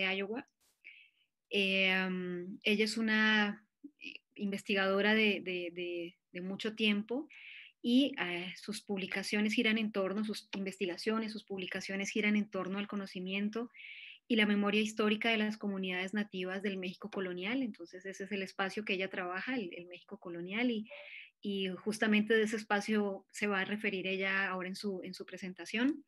Iowa. Ella es una investigadora de mucho tiempo y sus publicaciones giran en torno, sus investigaciones, sus publicaciones giran en torno al conocimiento y la memoria histórica de las comunidades nativas del México colonial. Entonces ese es el espacio que ella trabaja, el México colonial, y justamente de ese espacio se va a referir ella ahora en su presentación.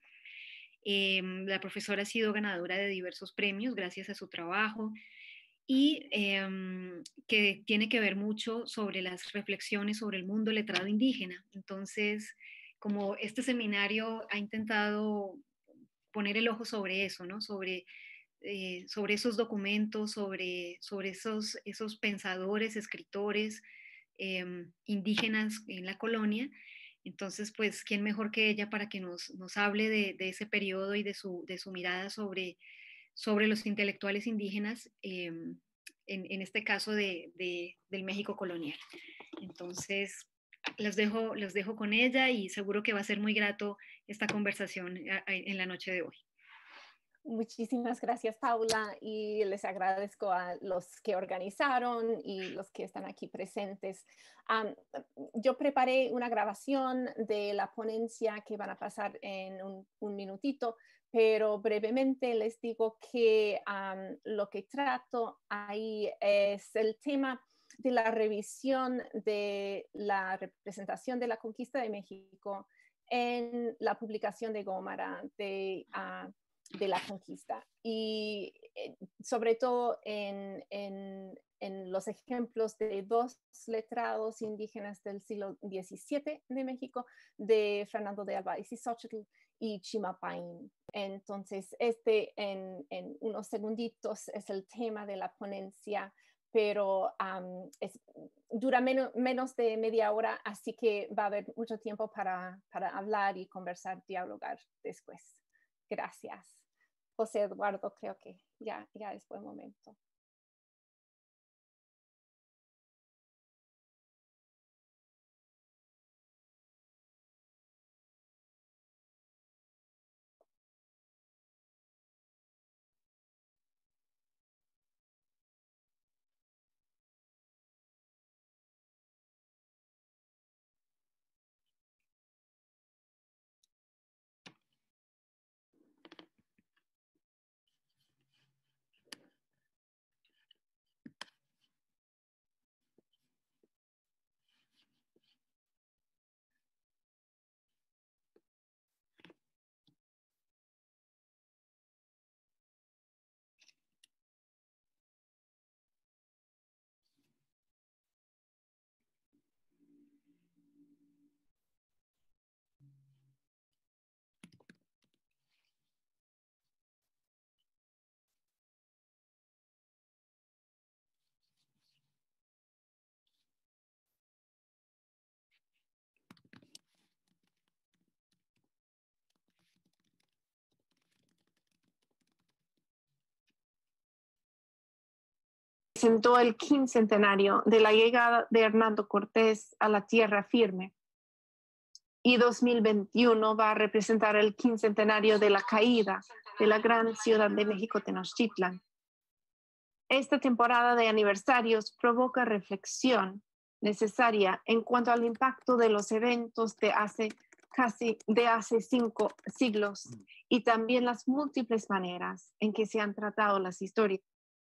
La profesora ha sido ganadora de diversos premios gracias a su trabajo y que tiene que ver mucho sobre las reflexiones sobre el mundo letrado indígena. Entonces, como este seminario ha intentado poner el ojo sobre eso, ¿no? Sobre esos documentos, sobre esos pensadores, escritores indígenas en la colonia. Entonces, pues, ¿quién mejor que ella para que nos hable de ese periodo y de su mirada sobre los intelectuales indígenas, en este caso del México colonial? Entonces, los dejo con ella y seguro que va a ser muy grato esta conversación en la noche de hoy. Muchísimas gracias, Paula, y les agradezco a los que organizaron y los que están aquí presentes. Yo preparé una grabación de la ponencia que van a pasar en un minutito, pero brevemente les digo que lo que trato ahí es el tema de la revisión de la representación de la conquista de México en la publicación de Gómara de la conquista, y sobre todo en los ejemplos de dos letrados indígenas del siglo XVII de México, de Fernando de Alvarez y Xochitl y Chimapaín. Entonces, en unos segunditos es el tema de la ponencia, pero dura menos de media hora, así que va a haber mucho tiempo para hablar y conversar, dialogar después. Gracias. José Eduardo, creo que ya es buen momento. Presentó el quincentenario de la llegada de Hernando Cortés a la tierra firme, y 2021 va a representar el quincentenario de la caída de la gran ciudad de México, Tenochtitlan. Esta temporada de aniversarios provoca reflexión necesaria en cuanto al impacto de los eventos de hace 5 siglos y también las múltiples maneras en que se han tratado las historias.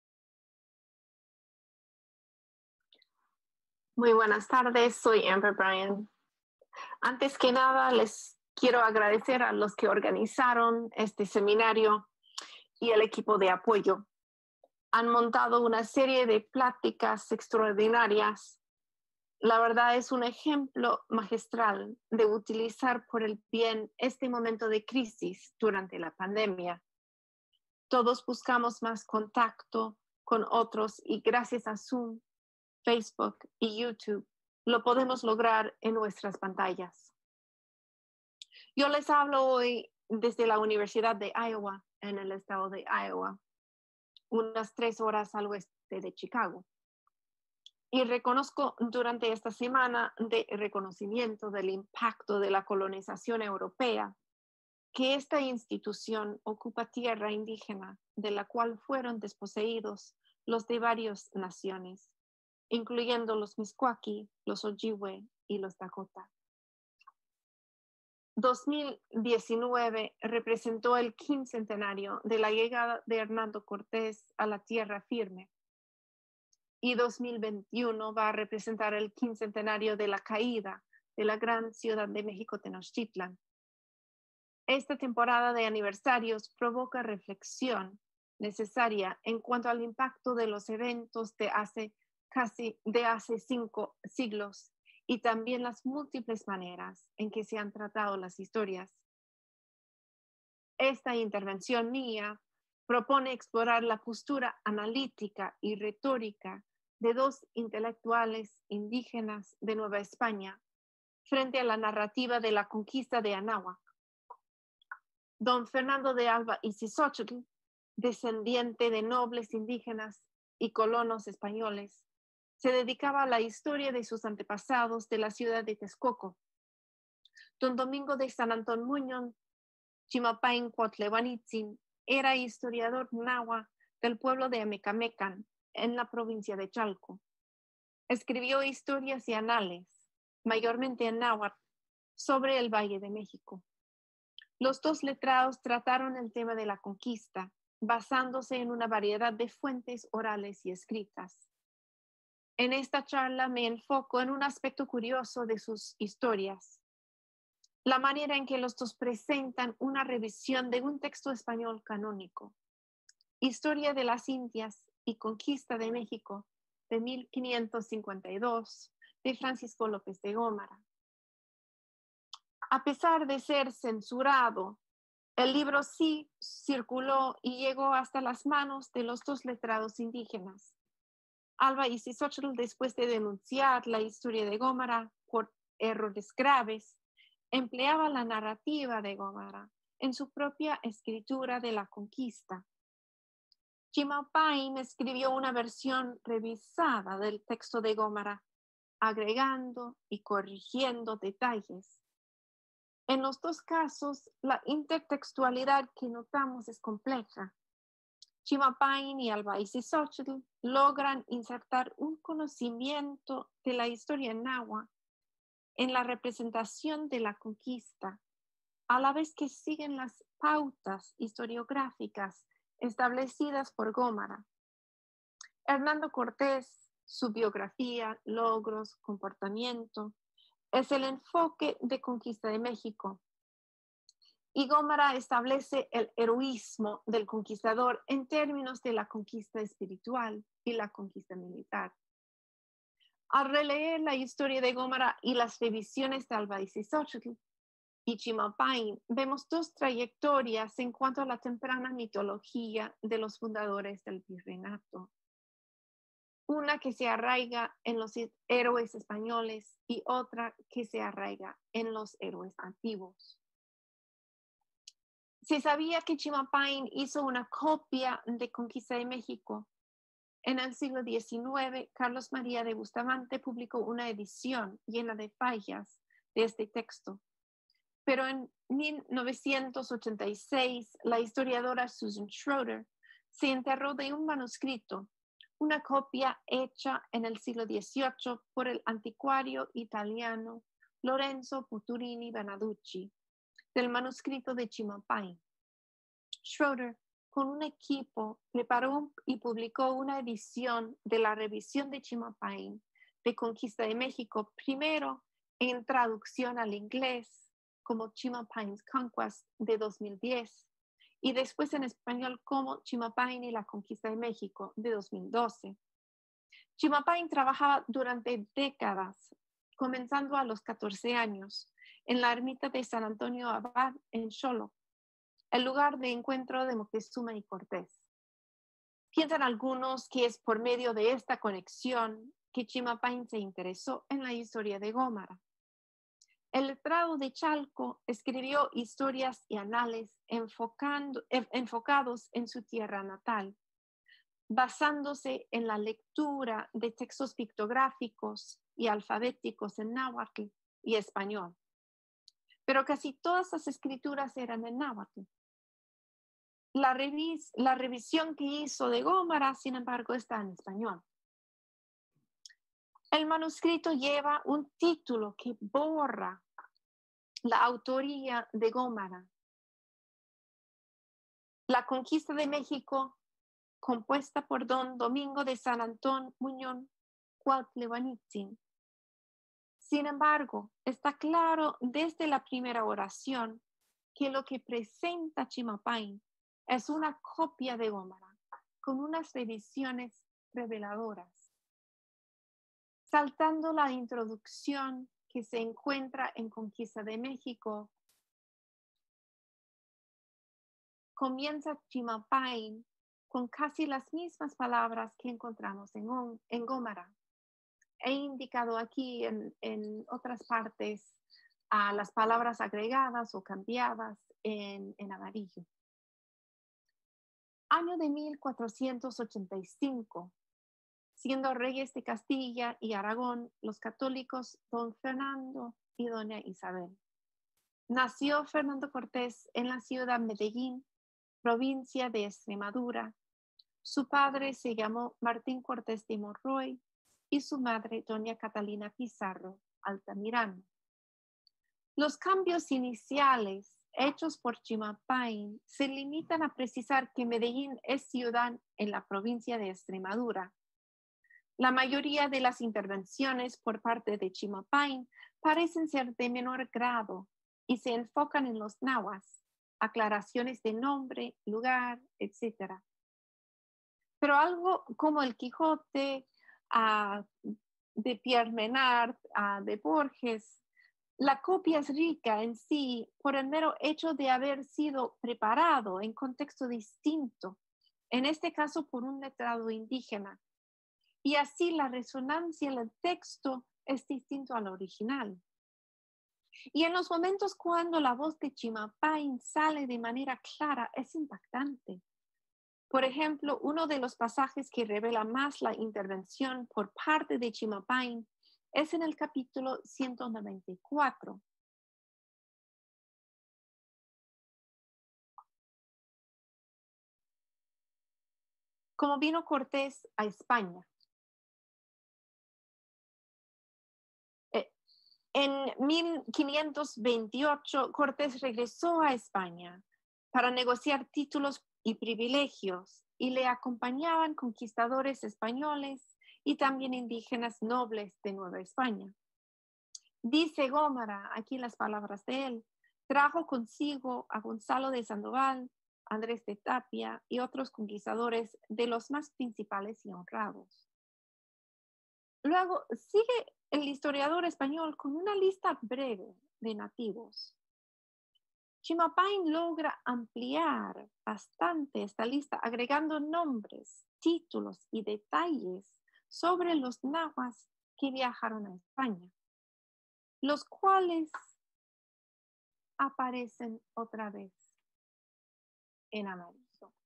Muy buenas tardes, soy Amber Bryan. Antes que nada, les quiero agradecer a los que organizaron este seminario y el equipo de apoyo. Han montado una serie de pláticas extraordinarias. La verdad es un ejemplo magistral de utilizar por el bien este momento de crisis durante la pandemia. Todos buscamos más contacto con otros y gracias a Zoom, Facebook y YouTube lo podemos lograr en nuestras pantallas. Yo les hablo hoy desde la Universidad de Iowa, en el estado de Iowa, unas 3 horas al oeste de Chicago. Y reconozco durante esta semana de reconocimiento del impacto de la colonización europea que esta institución ocupa tierra indígena de la cual fueron desposeídos los de varias naciones, incluyendo los Miskwaki, los Ojibwe y los Dakota. 2019 representó el quincentenario de la llegada de Hernando Cortés a la tierra firme y 2021 va a representar el quincentenario de la caída de la gran ciudad de México, Tenochtitlan. Esta temporada de aniversarios provoca reflexión necesaria en cuanto al impacto de los eventos de hace 5 siglos y también las múltiples maneras en que se han tratado las historias. Esta intervención mía propone explorar la postura analítica y retórica de dos intelectuales indígenas de Nueva España frente a la narrativa de la conquista de Anáhuac. Don Fernando de Alba Ixixóchitl, descendiente de nobles indígenas y colonos españoles, se dedicaba a la historia de sus antepasados de la ciudad de Texcoco. Don Domingo de San Antón Muñoz, Chimapain Cuauhtlehuanitzin, era historiador náhuatl del pueblo de Amecamecan, en la provincia de Chalco. Escribió historias y anales, mayormente en náhuatl, sobre el Valle de México. Los dos letrados trataron el tema de la conquista, basándose en una variedad de fuentes orales y escritas. En esta charla me enfoco en un aspecto curioso de sus historias, la manera en que los dos presentan una revisión de un texto español canónico, Historia de las Indias y Conquista de México, de 1552, de Francisco López de Gómara. A pesar de ser censurado, el libro sí circuló y llegó hasta las manos de los dos letrados indígenas. Alba Ixixóchitl, después de denunciar la historia de Gómara por errores graves, empleaba la narrativa de Gómara en su propia escritura de la conquista. Chimalpain escribió una versión revisada del texto de Gómara, agregando y corrigiendo detalles. En los dos casos, la intertextualidad que notamos es compleja. Chimalpain y Alba Ixixóchitl logran insertar un conocimiento de la historia náhuatl en la representación de la conquista, a la vez que siguen las pautas historiográficas establecidas por Gómara. Hernando Cortés, su biografía, logros, comportamiento, es el enfoque de Conquista de México. Y Gómara establece el heroísmo del conquistador en términos de la conquista espiritual y la conquista militar. Al releer la historia de Gómara y las revisiones de Alba Ixixóchitl y Chimalpain, vemos dos trayectorias en cuanto a la temprana mitología de los fundadores del virreinato. Una que se arraiga en los héroes españoles y otra que se arraiga en los héroes antiguos. Se sabía que Chimalpain hizo una copia de Conquista de México. En el siglo XIX, Carlos María de Bustamante publicó una edición llena de fallas de este texto. Pero en 1986, la historiadora Susan Schroeder se enterró de un manuscrito, una copia hecha en el siglo XVIII por el anticuario italiano Lorenzo Puturini Bernaducci, del manuscrito de Chimalpain. Schroeder, con un equipo, preparó y publicó una edición de la revisión de Chimalpain de Conquista de México, primero en traducción al inglés como Chimalpain's Conquest de 2010 y después en español como Chimalpain y la Conquista de México de 2012. Chimalpain trabajaba durante décadas, comenzando a los 14 años, en la ermita de San Antonio Abad en Xolo, el lugar de encuentro de Moctezuma y Cortés. Piensan algunos que es por medio de esta conexión que Chimalpain se interesó en la historia de Gómara. El letrado de Chalco escribió historias y anales enfocados en su tierra natal, basándose en la lectura de textos pictográficos y alfabéticos en náhuatl y español. pero casi todas las escrituras eran en náhuatl. La revisión que hizo de Gómara, sin embargo, está en español. El manuscrito lleva un título que borra la autoría de Gómara. La conquista de México, compuesta por don Domingo de San Antón Muñoz Cuauhtlebanitzin. Sin embargo, está claro desde la primera oración que lo que presenta Chimalpain es una copia de Gómara, con unas revisiones reveladoras. Saltando la introducción que se encuentra en Conquista de México, comienza Chimalpain con casi las mismas palabras que encontramos en Gómara. He indicado aquí en otras partes a las palabras agregadas o cambiadas en amarillo. Año de 1485. Siendo reyes de Castilla y Aragón, los católicos don Fernando y doña Isabel. Nació Fernando Cortés en la ciudad de Medellín, provincia de Extremadura. Su padre se llamó Martín Cortés de Monroy y su madre doña Catalina Pizarro Altamirano. Los cambios iniciales hechos por Chimalpain se limitan a precisar que Medellín es ciudad en la provincia de Extremadura. La mayoría de las intervenciones por parte de Chimalpain parecen ser de menor grado y se enfocan en los nahuas, aclaraciones de nombre, lugar, etc. Pero algo como el Quijote de Pierre Menard, de Borges, la copia es rica en sí por el mero hecho de haber sido preparado en contexto distinto, en este caso por un letrado indígena. Y así la resonancia del texto es distinto al original. Y en los momentos cuando la voz de Chimalpain sale de manera clara, es impactante. Por ejemplo, uno de los pasajes que revela más la intervención por parte de Chimalpain es en el capítulo 194. Como vino Cortés a España. En 1528, Cortés regresó a España para negociar títulos y privilegios y le acompañaban conquistadores españoles y también indígenas nobles de Nueva España. Dice Gómara, aquí las palabras de él, trajo consigo a Gonzalo de Sandoval, Andrés de Tapia y otros conquistadores de los más principales y honrados. Luego sigue el historiador español con una lista breve de nativos. Chimalpain logra ampliar bastante esta lista, agregando nombres, títulos y detalles sobre los nahuas que viajaron a España, los cuales aparecen otra vez en amarillo.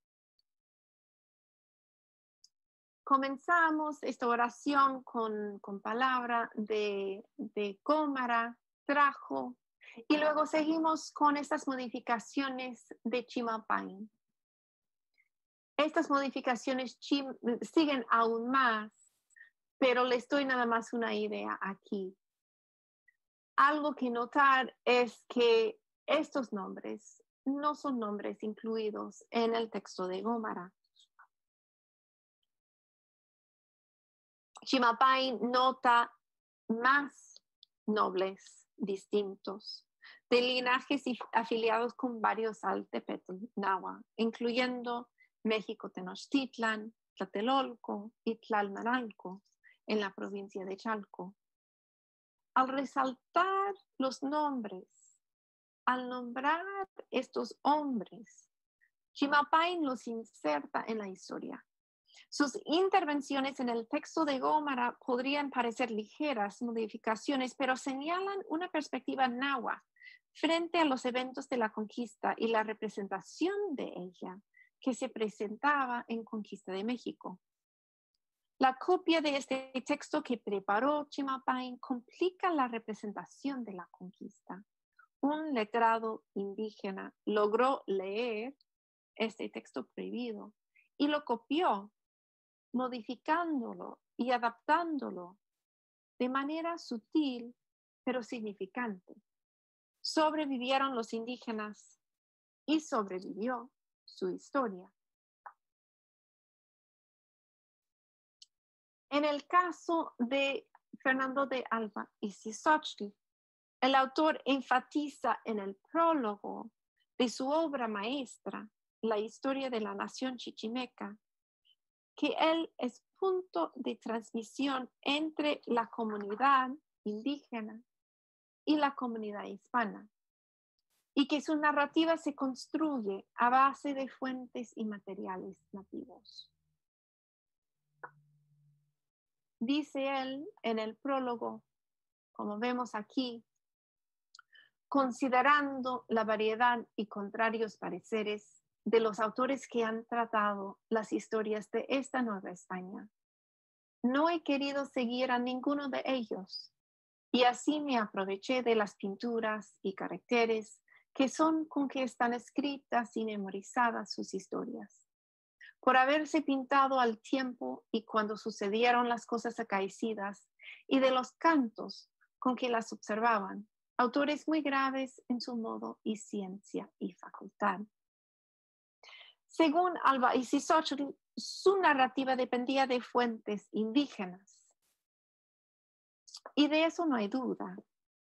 Comenzamos esta oración con palabra de Gómara, trajo, y luego seguimos con estas modificaciones de Chimalpain. Estas modificaciones siguen aún más, pero les doy nada más una idea aquí. Algo que notar es que estos nombres no son nombres incluidos en el texto de Gómara. Chimalpain nota más nobles distintos, de linajes afiliados con varios Altepetl Nahua, incluyendo México Tenochtitlan, Tlatelolco y Tlalmanalco, en la provincia de Chalco. Al resaltar los nombres, al nombrar estos hombres, Chimalpain los inserta en la historia. Sus intervenciones en el texto de Gómara podrían parecer ligeras modificaciones, pero señalan una perspectiva náhua frente a los eventos de la conquista y la representación de ella que se presentaba en Conquista de México. La copia de este texto que preparó Chimalpain complica la representación de la conquista, un letrado indígena logró leer este texto prohibido y lo copió, modificándolo y adaptándolo de manera sutil pero significante. Sobrevivieron los indígenas y sobrevivió su historia. En el caso de Fernando de Alba Ixixóchitl, el autor enfatiza en el prólogo de su obra maestra, La historia de la nación chichimeca, que él es punto de transmisión entre la comunidad indígena y la comunidad hispana, y que su narrativa se construye a base de fuentes y materiales nativos. Dice él en el prólogo, como vemos aquí, considerando la variedad y contrarios pareceres de los autores que han tratado las historias de esta Nueva España, no he querido seguir a ninguno de ellos, y así me aproveché de las pinturas y caracteres que son con que están escritas y memorizadas sus historias. Por haberse pintado al tiempo y cuando sucedieron las cosas acaecidas, y de los cantos con que las observaban, autores muy graves en su modo y ciencia y facultad. Según Alba Ixixóchitl, su narrativa dependía de fuentes indígenas. Y de eso no hay duda.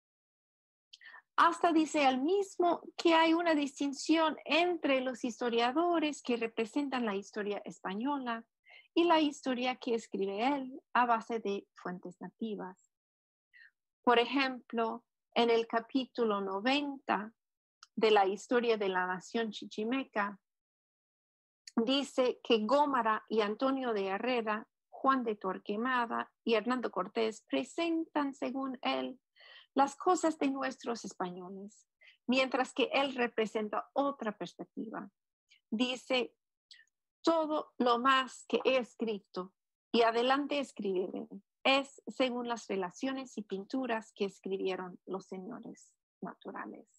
Hasta dice él mismo que hay una distinción entre los historiadores que representan la historia española y la historia que escribe él a base de fuentes nativas. Por ejemplo, en el capítulo 90 de la historia de la nación chichimeca, dice que Gómara y Antonio de Herrera, Juan de Torquemada y Hernando Cortés presentan, según él, las cosas de nuestros españoles, mientras que él representa otra perspectiva. Dice, todo lo más que he escrito y adelante escribiré es según las relaciones y pinturas que escribieron los señores naturales.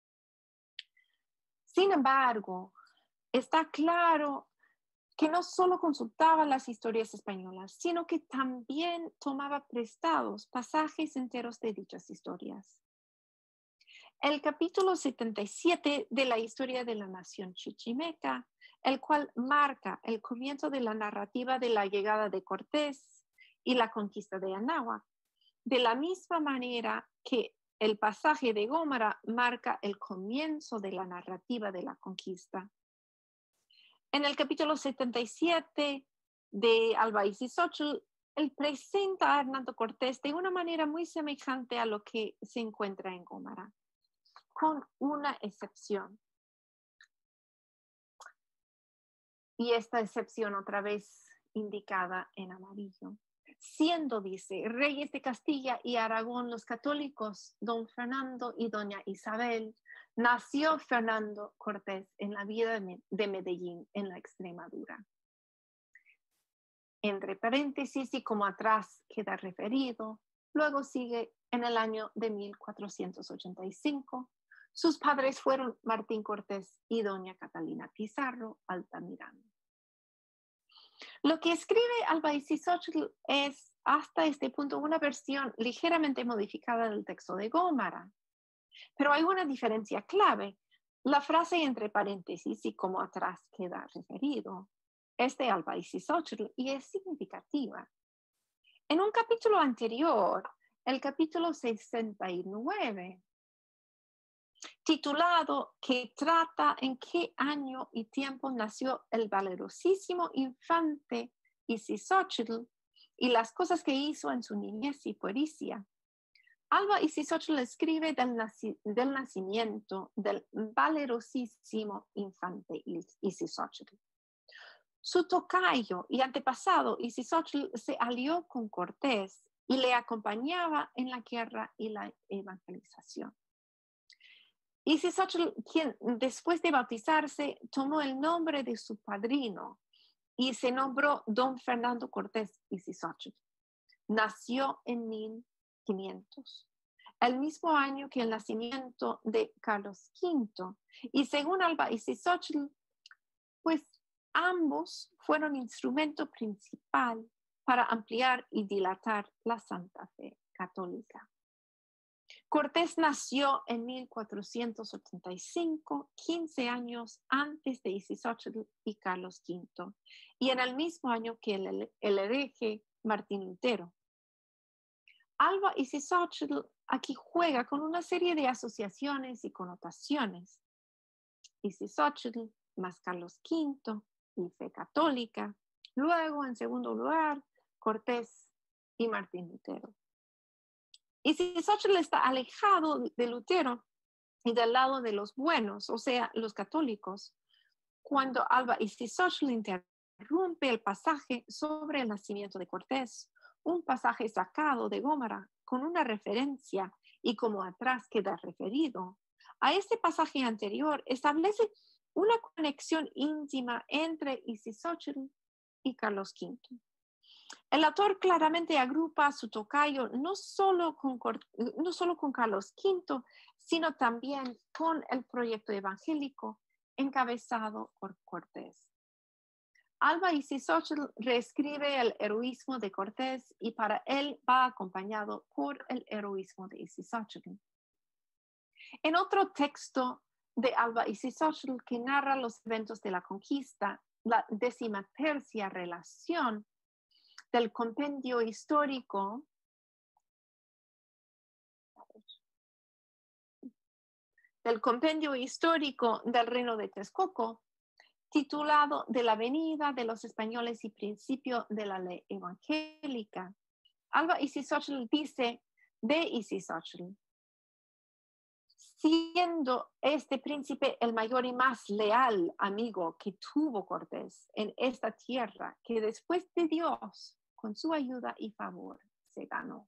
Sin embargo, está claro que no solo consultaba las historias españolas, sino que también tomaba prestados pasajes enteros de dichas historias. El capítulo 77 de la historia de la nación chichimeca, el cual marca el comienzo de la narrativa de la llegada de Cortés y la conquista de Anáhuac, de la misma manera que el pasaje de Gómara marca el comienzo de la narrativa de la conquista. En el capítulo 77 de Alba Ixixóchitl, él presenta a Hernando Cortés de una manera muy semejante a lo que se encuentra en Gómara, con una excepción. Y esta excepción otra vez indicada en amarillo. Siendo, dice, reyes de Castilla y Aragón los católicos, don Fernando y doña Isabel, nació Fernando Cortés en la villa de Medellín, en la Extremadura. Entre paréntesis y como atrás queda referido, luego sigue en el año de 1485. Sus padres fueron Martín Cortés y doña Catalina Pizarro Altamirano. Lo que escribe Alba Ixixóchitl es hasta este punto una versión ligeramente modificada del texto de Gómara. Pero hay una diferencia clave. La frase entre paréntesis y como atrás queda referido es de Alba Ixixóchitl y es significativa. En un capítulo anterior, el capítulo 69, titulado que trata en qué año y tiempo nació el valerosísimo infante Ixixóchitl y las cosas que hizo en su niñez y puericia, Alba Ixixóchitl escribe del nacimiento del valerosísimo infante Ixixóchitl. Su tocayo y antepasado Ixixóchitl se alió con Cortés y le acompañaba en la guerra y la evangelización. Ixixóchitl, quien después de bautizarse tomó el nombre de su padrino y se nombró don Fernando Cortés Ixixóchitl. Nació en 1500. el mismo año que el nacimiento de Carlos V. Y según Alba Isisótl, pues ambos fueron instrumento principal para ampliar y dilatar la Santa Fe católica. Cortés nació en 1485, 15 años antes de Isisótl y Carlos V, y en el mismo año que el hereje Martín Lutero. Alba Isisótl aquí juega con una serie de asociaciones y connotaciones. Isisótl más Carlos V y fe católica. Luego, en segundo lugar, Cortés y Martín Lutero. Isisótl está alejado de Lutero y del lado de los buenos, o sea, los católicos, cuando Alba Isisótl interrumpe el pasaje sobre el nacimiento de Cortés, un pasaje sacado de Gómara con una referencia y como atrás queda referido. A este pasaje anterior establece una conexión íntima entre Isisótl y Carlos V. El autor claramente agrupa a su tocayo no solo con Carlos V, sino también con el proyecto evangélico encabezado por Cortés. Alba Isisótl reescribe el heroísmo de Cortés y para él va acompañado por el heroísmo de Isisótl. En otro texto de Alba Isisótl que narra los eventos de la conquista, la 13ª relación del compendio histórico del Reino de Texcoco, titulado De la venida de los españoles y principio de la ley evangélica. Alba Isisótl dice de Isisótl: siendo este príncipe el mayor y más leal amigo que tuvo Cortés en esta tierra, que después de Dios, con su ayuda y favor, se ganó.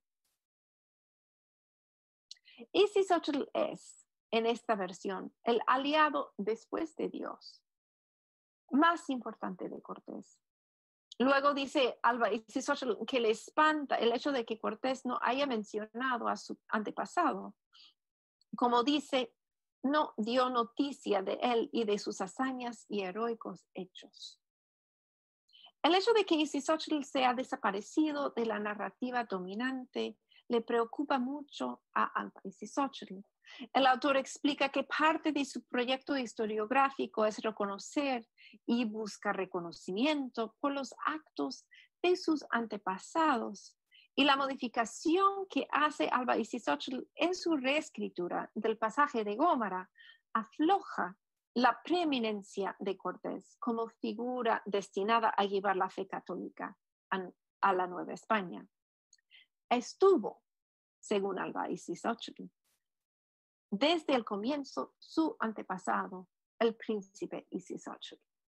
Isisótl es, en esta versión, el aliado después de Dios más importante de Cortés. Luego dice Alba Isisótl que le espanta el hecho de que Cortés no haya mencionado a su antepasado. Como dice, no dio noticia de él y de sus hazañas y heroicos hechos. El hecho de que Isisótl sea desaparecido de la narrativa dominante le preocupa mucho a Alba Isisótl. El autor explica que parte de su proyecto historiográfico es reconocer y buscar reconocimiento por los actos de sus antepasados. Y la modificación que hace Alba Isisótl en su reescritura del pasaje de Gómara afloja la preeminencia de Cortés como figura destinada a llevar la fe católica a la Nueva España. Estuvo, según Alba Isisótl, desde el comienzo su antepasado, el príncipe Isisótl.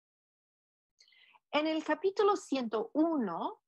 En el capítulo 101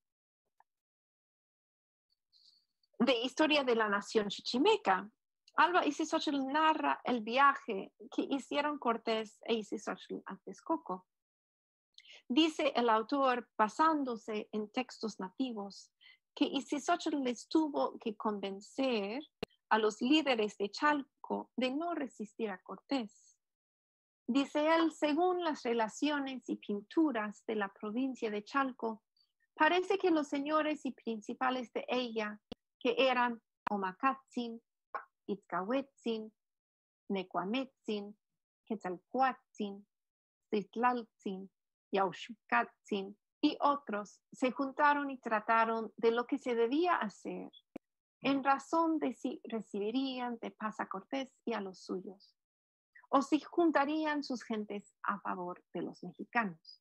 de Historia de la Nación Chichimeca, Alba Isisótl narra el viaje que hicieron Cortés e Isisótl a Texcoco. Dice el autor, basándose en textos nativos, que Isisótl les tuvo que convencer a los líderes de Chalco de no resistir a Cortés. Dice él, según las relaciones y pinturas de la provincia de Chalco, parece que los señores y principales de ella, que eran Omacatzin, Itzcahuetzin, Necuametzin, Quetzalcoatzin, Citlaltzin, Yauxcatzin y otros, se juntaron y trataron de lo que se debía hacer en razón de si recibirían de paz a Cortés y a los suyos, o si juntarían sus gentes a favor de los mexicanos.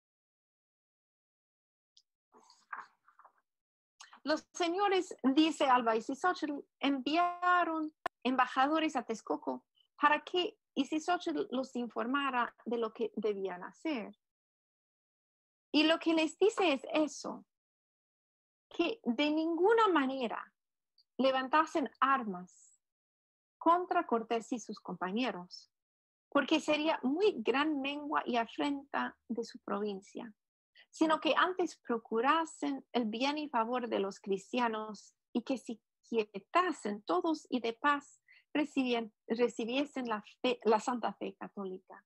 Los señores, dice Alba Isisótl, enviaron embajadores a Texcoco para que Isisótl los informara de lo que debían hacer. Y lo que les dice es eso, que de ninguna manera levantasen armas contra Cortés y sus compañeros, porque sería muy gran mengua y afrenta de su provincia, sino que antes procurasen el bien y favor de los cristianos y que quietasen todos y de paz recibiesen la Santa Fe católica.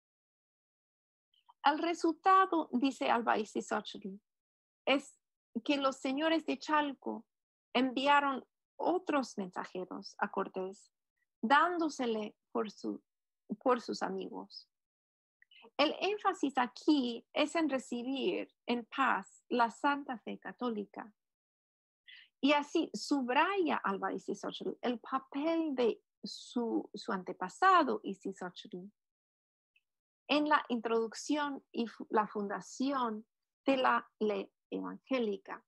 El resultado, dice Alba Izizochtli, es que los señores de Chalco enviaron otros mensajeros a Cortés, dándosele por sus amigos. El énfasis aquí es en recibir en paz la Santa Fe católica. Y así subraya Alba Izizochtli el papel de su antepasado Izizochtli en la introducción y la fundación de la ley evangélica.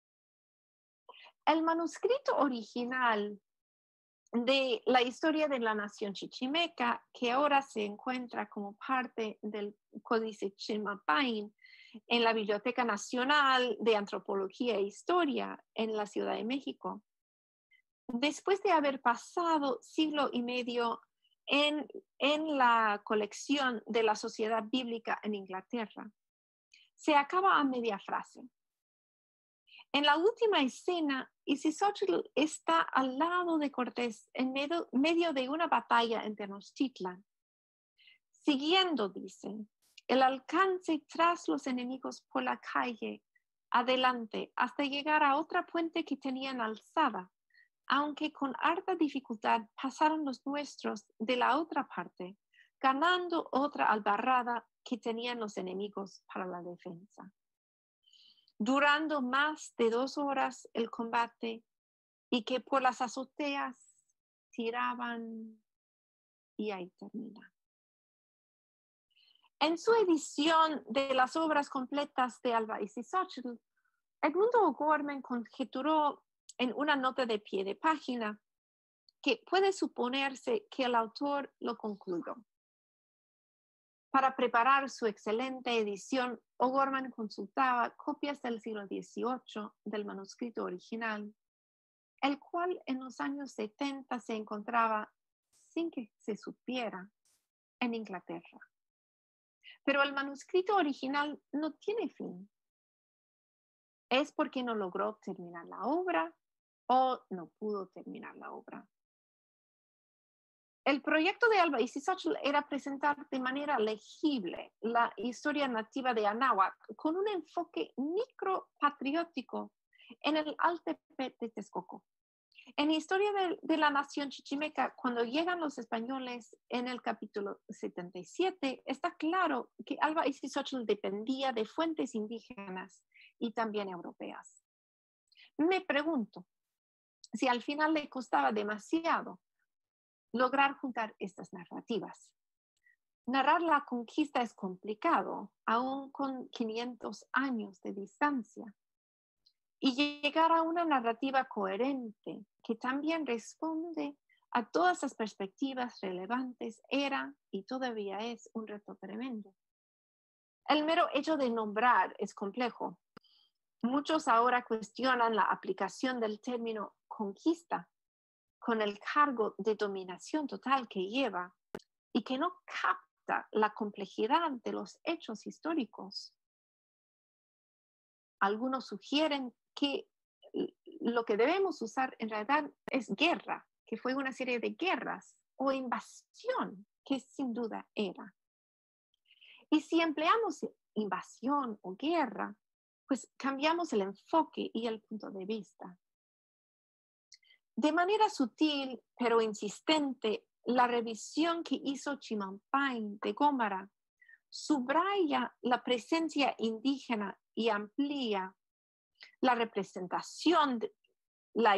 El manuscrito original de la historia de la nación chichimeca, que ahora se encuentra como parte del Códice Chimalpain en la Biblioteca Nacional de Antropología e Historia en la Ciudad de México, después de haber pasado siglo y medio en la colección de la Sociedad Bíblica en Inglaterra, se acaba a media frase. En la última escena, Izizochtli está al lado de Cortés en medio de una batalla en Tenochtitlan, siguiendo, dice, el alcance tras los enemigos por la calle adelante hasta llegar a otra puente que tenían alzada, aunque con harta dificultad pasaron los nuestros de la otra parte, ganando otra albarrada que tenían los enemigos para la defensa. Durando más de 2 horas el combate y que por las azoteas tiraban y ahí termina. En su edición de las obras completas de Alba Izizochtli, Edmundo O'Gorman conjeturó en una nota de pie de página que puede suponerse que el autor lo concluyó. Para preparar su excelente edición, O'Gorman consultaba copias del siglo XVIII del manuscrito original, el cual en los años 70 se encontraba, sin que se supiera, en Inglaterra. Pero el manuscrito original no tiene fin. ¿Es porque no logró terminar la obra o no pudo terminar la obra? El proyecto de Alba Izizochtli era presentar de manera legible la historia nativa de Anáhuac con un enfoque micropatriótico en el Altepetl de Texcoco. En la historia de la nación chichimeca, cuando llegan los españoles en el capítulo 77, está claro que Alba Izizochtli dependía de fuentes indígenas y también europeas. Me pregunto si al final le costaba demasiado lograr juntar estas narrativas. Narrar la conquista es complicado, aún con 500 años de distancia. Y llegar a una narrativa coherente que también responde a todas las perspectivas relevantes era y todavía es un reto tremendo. El mero hecho de nombrar es complejo. Muchos ahora cuestionan la aplicación del término conquista con el cargo de dominación total que lleva y que no capta la complejidad de los hechos históricos. Algunos sugieren que lo que debemos usar en realidad es guerra, que fue una serie de guerras, o invasión, que sin duda era. Y si empleamos invasión o guerra, pues cambiamos el enfoque y el punto de vista. De manera sutil pero insistente, la revisión que hizo Chimalpain de Gómara subraya la presencia indígena y amplía la representación de la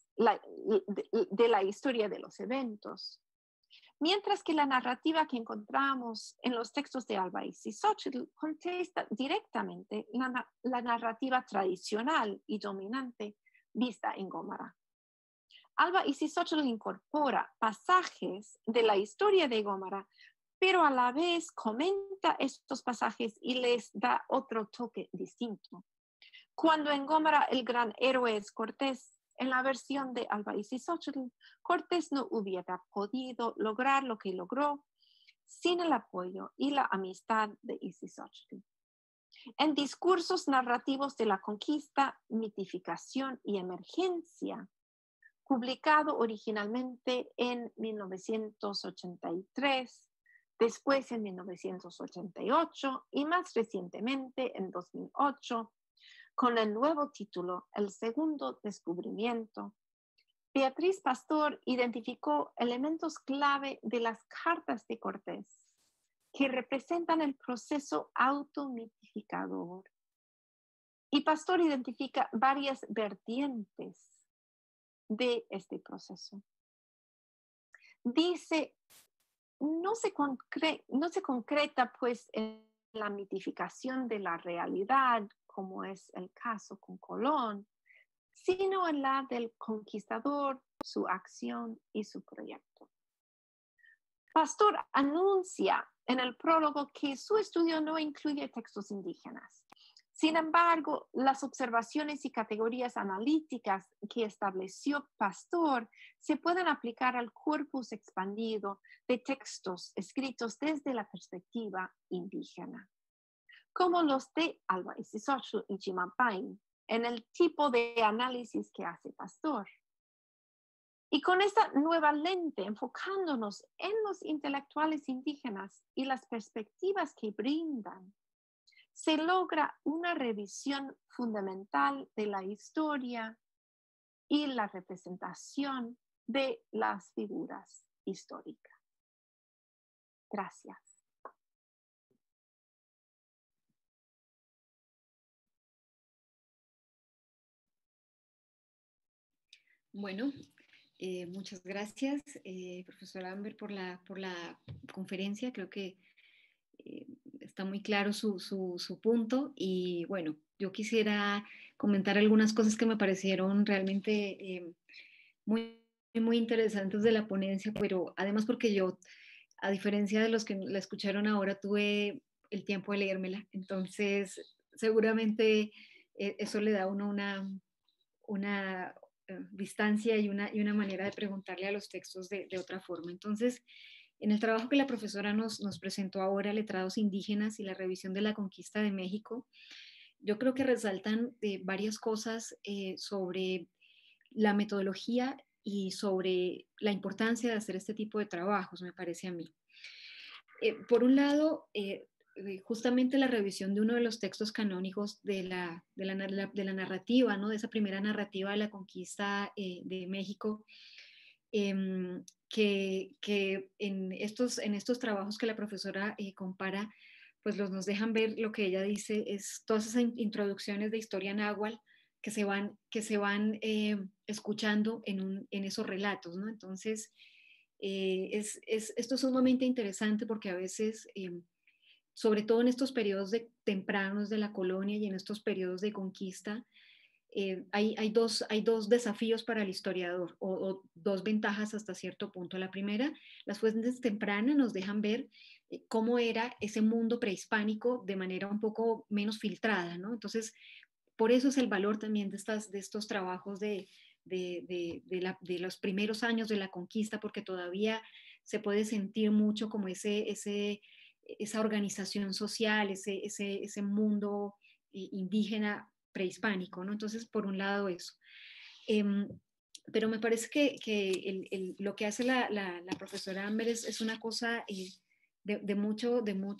historia de los eventos. Mientras que la narrativa que encontramos en los textos de Alba Izizochtli contesta directamente la narrativa tradicional y dominante vista en Gómara. Alba Izizochtli incorpora pasajes de la historia de Gómara, pero a la vez comenta estos pasajes y les da otro toque distinto. Cuando en Gómara el gran héroe es Cortés, en la versión de Alba Izizochtli, Cortés no hubiera podido lograr lo que logró sin el apoyo y la amistad de Izizochtli. En discursos narrativos de la conquista, mitificación y emergencia, publicado originalmente en 1983, después en 1988 y más recientemente en 2008, con el nuevo título El segundo descubrimiento. Beatriz Pastor identificó elementos clave de las cartas de Cortés que representan el proceso automitificador. Y Pastor identifica varias vertientes de este proceso. Dice, no se concreta pues en la mitificación de la realidad, como es el caso con Colón, sino en la del conquistador, su acción y su proyecto. Pastor anuncia en el prólogo que su estudio no incluye textos indígenas. Sin embargo, las observaciones y categorías analíticas que estableció Pastor se pueden aplicar al corpus expandido de textos escritos desde la perspectiva indígena, como los de Alba Isisochu y Chimapain, en el tipo de análisis que hace Pastor. Y con esta nueva lente, enfocándonos en los intelectuales indígenas y las perspectivas que brindan, se logra una revisión fundamental de la historia y la representación de las figuras históricas. Gracias. Bueno, muchas gracias, profesora Amber, por la conferencia. Creo que está muy claro su punto y bueno, yo quisiera comentar algunas cosas que me parecieron realmente muy, muy interesantes de la ponencia, pero además porque yo, a diferencia de los que la escucharon ahora, tuve el tiempo de leérmela, entonces seguramente eso le da a uno una distancia y una manera de preguntarle a los textos de otra forma. Entonces, en el trabajo que la profesora nos presentó ahora, Letrados Indígenas y la revisión de la conquista de México, yo creo que resaltan varias cosas sobre la metodología y sobre la importancia de hacer este tipo de trabajos, me parece a mí. Por un lado, justamente la revisión de uno de los textos canónicos de la narrativa, ¿no? De esa primera narrativa de la conquista de México, que en estos trabajos que la profesora compara, pues nos dejan ver lo que ella dice, es todas esas introducciones de historia náhuatl que se van escuchando en esos relatos, ¿no? Entonces, esto es sumamente interesante porque a veces, sobre todo en estos periodos tempranos de la colonia y en estos periodos de conquista, hay dos desafíos para el historiador o dos ventajas hasta cierto punto. La primera, las fuentes tempranas nos dejan ver cómo era ese mundo prehispánico de manera un poco menos filtrada, ¿no? Entonces, por eso es el valor también de estos trabajos de los primeros años de la conquista, porque todavía se puede sentir mucho como esa organización social, ese mundo indígena prehispánico, ¿no? Entonces, por un lado eso. Pero me parece que lo que hace la profesora Amber es una cosa de mucho